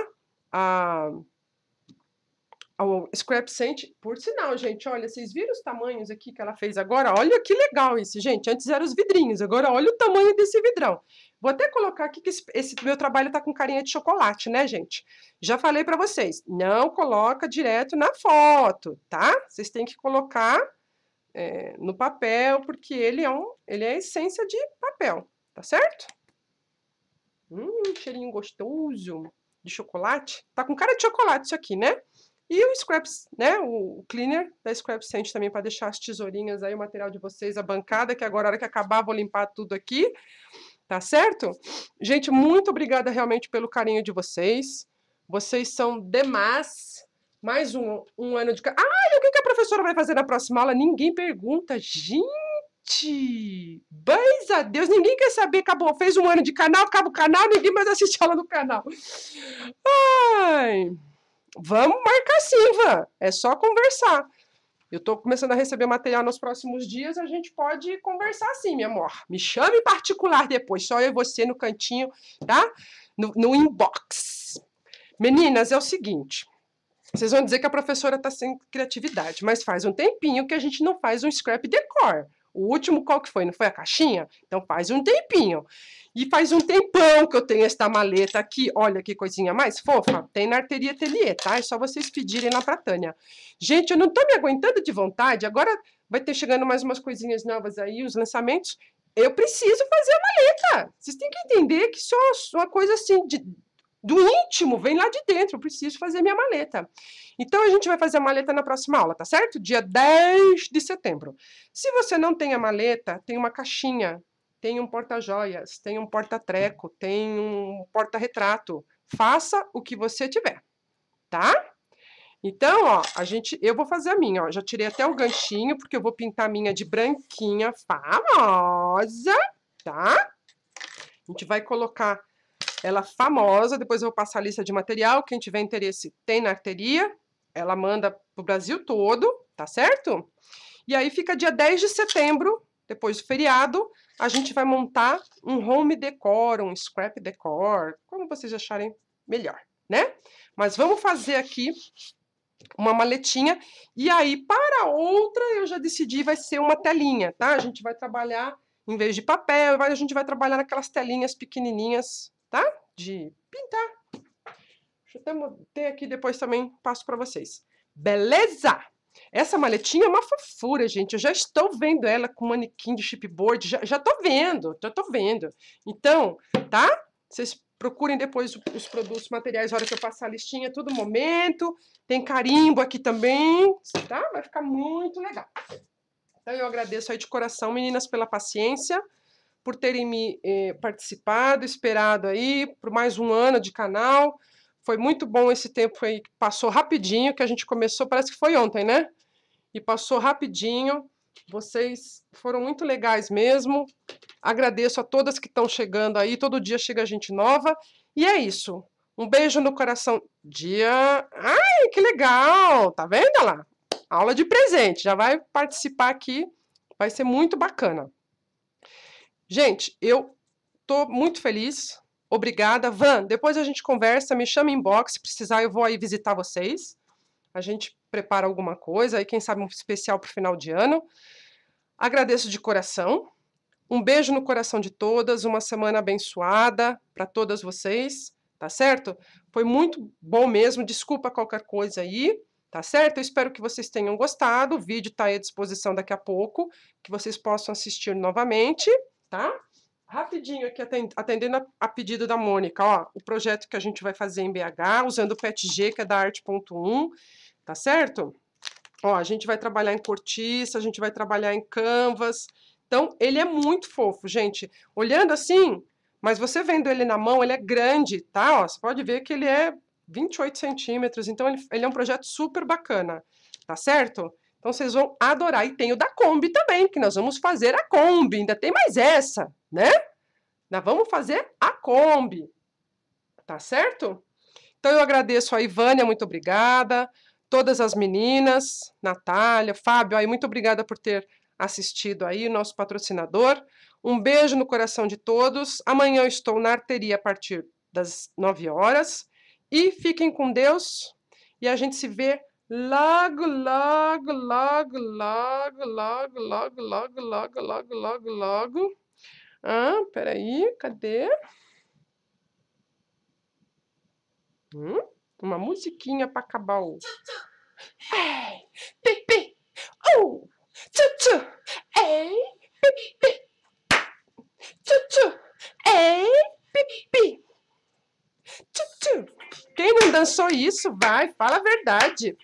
O Scrap Scent, por sinal, gente, olha, vocês viram os tamanhos aqui que ela fez agora? Olha que legal isso, gente. Antes eram os vidrinhos, agora olha o tamanho desse vidrão. Vou até colocar aqui que esse meu trabalho tá com carinha de chocolate, né, gente? Já falei para vocês, não coloca direto na foto, tá? Vocês têm que colocar no papel, porque ele é a essência de papel, tá certo? Cheirinho gostoso de chocolate. Tá com cara de chocolate isso aqui, né? E o Scraps, né? O cleaner da Scrap Scent também para deixar as tesourinhas aí, o material de vocês, a bancada, que agora, a hora que acabar, vou limpar tudo aqui. Tá certo? Gente, muito obrigada realmente pelo carinho de vocês. Vocês são demais. Mais um ano de... Ah, e o que a professora vai fazer na próxima aula? Ninguém pergunta. Gente! Bens a Deus, ninguém quer saber. Acabou, fez um ano de canal, acaba o canal, ninguém mais assiste aula no canal. Ai... Vamos marcar sim, Van. É só conversar. Eu tô começando a receber material nos próximos dias, a gente pode conversar sim, meu amor. Me chame em particular depois, só eu e você no cantinho, tá? No inbox. Meninas, é o seguinte. Vocês vão dizer que a professora tá sem criatividade, mas faz um tempinho que a gente não faz um scrap decor. O último qual que foi? Não foi a caixinha? Então faz um tempinho. E faz um tempão que eu tenho esta maleta aqui. Olha que coisinha mais fofa. Tem na Arteria Atelier, tá? É só vocês pedirem lá pra Tânia. Gente, eu não tô me aguentando de vontade. Agora vai ter chegando mais umas coisinhas novas aí, os lançamentos. Eu preciso fazer a maleta. Vocês têm que entender que isso é uma coisa assim do íntimo, vem lá de dentro. Eu preciso fazer minha maleta. Então, a gente vai fazer a maleta na próxima aula, tá certo? Dia 10 de setembro. Se você não tem a maleta, tem uma caixinha, tem um porta-joias, tem um porta-treco, tem um porta-retrato. Faça o que você tiver, tá? Então, ó, eu vou fazer a minha, ó. Já tirei até o ganchinho, porque eu vou pintar a minha de branquinha famosa, tá? A gente vai colocar ela famosa, depois eu vou passar a lista de material, quem tiver interesse tem na arteria, ela manda pro Brasil todo, tá certo? E aí fica dia 10 de setembro, depois do feriado, a gente vai montar um home decor, um scrap decor, como vocês acharem melhor, né? Mas vamos fazer aqui uma maletinha, e aí para outra eu já decidi, vai ser uma telinha, tá? A gente vai trabalhar, em vez de papel, a gente vai trabalhar naquelas telinhas pequenininhas, tá? De pintar. Deixa eu até ter aqui, depois também passo para vocês. Beleza? Essa maletinha é uma fofura, gente. Eu já estou vendo ela com manequim de chipboard. Já tô vendo, Então, tá? Vocês procurem depois os produtos, materiais, a hora que eu passar a listinha, todo momento. Tem carimbo aqui também, tá? Vai ficar muito legal. Então, eu agradeço aí de coração, meninas, pela paciência, por terem me participado, esperado aí por mais um ano de canal. Foi muito bom esse tempo aí, passou rapidinho, que a gente começou, parece que foi ontem, né? E passou rapidinho. Vocês foram muito legais mesmo. Agradeço a todas que estão chegando aí. Todo dia chega gente nova. E é isso. Um beijo no coração. Ai, que legal! Tá vendo lá? Aula de presente. Já vai participar aqui. Vai ser muito bacana. Gente, eu tô muito feliz. Obrigada. Van, depois a gente conversa. Me chama em inbox. Se precisar, eu vou aí visitar vocês. A gente prepara alguma coisa, aí quem sabe um especial para o final de ano. Agradeço de coração. Um beijo no coração de todas, uma semana abençoada para todas vocês, tá certo? Foi muito bom mesmo, desculpa qualquer coisa aí, tá certo? Eu espero que vocês tenham gostado, o vídeo está aí à disposição daqui a pouco, que vocês possam assistir novamente, tá? Rapidinho aqui, atendendo a pedido da Mônica, ó, o projeto que a gente vai fazer em BH, usando o PETG, que é da Arte.1, tá certo? Ó, a gente vai trabalhar em cortiça, a gente vai trabalhar em canvas. Então, ele é muito fofo, gente. Olhando assim, mas você vendo ele na mão, ele é grande, tá? Ó, você pode ver que ele é 28 centímetros, então ele é um projeto super bacana, tá certo? Então vocês vão adorar. E tem o da Kombi também, que nós vamos fazer a Kombi, ainda tem mais essa, né? Nós vamos fazer a Kombi, tá certo? Então eu agradeço a Ivânia, muito obrigada, todas as meninas, Natália, Fábio, aí muito obrigada por ter assistido aí, nosso patrocinador. Um beijo no coração de todos. Amanhã eu estou na arteria a partir das 9 horas. E fiquem com Deus. E a gente se vê logo, logo, logo, logo, logo, logo, logo, logo, logo, logo, logo. Ah, peraí, cadê? Uma musiquinha para acabar o... Ei, pipi, tchu, ei, pipi, tchu, ei, pipi, tchu. Quem não dançou isso, vai, fala a verdade.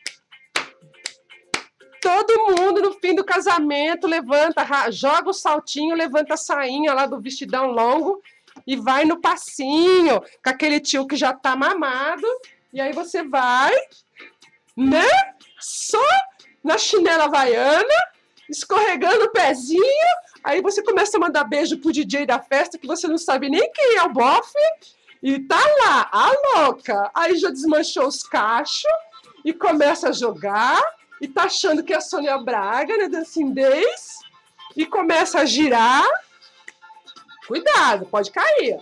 Todo mundo no fim do casamento levanta, joga o saltinho, levanta a sainha lá do vestidão longo e vai no passinho, com aquele tio que já tá mamado. E aí você vai, né? Só na chinela havaiana, escorregando o pezinho. Aí você começa a mandar beijo pro DJ da festa, que você não sabe nem quem é o bofe. E tá lá, a louca. Aí já desmanchou os cachos e começa a jogar. E tá achando que é a Sônia Braga, né, dançindez. E começa a girar. Cuidado, pode cair.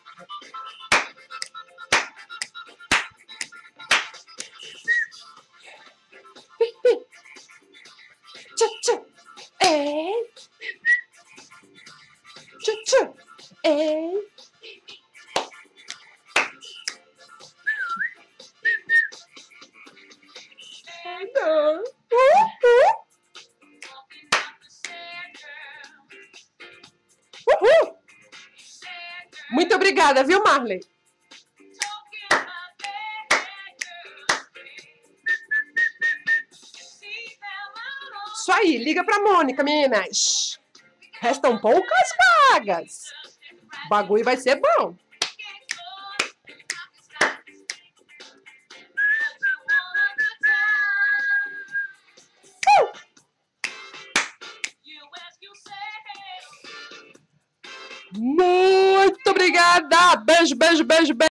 Tchu, ei. Tchu, ei. Uhul. Muito obrigada, viu, Marley? Isso aí, liga pra Mônica, meninas. Restam poucas vagas. O bagulho vai ser bom. Muito obrigada. Beijo, beijo, beijo, beijo.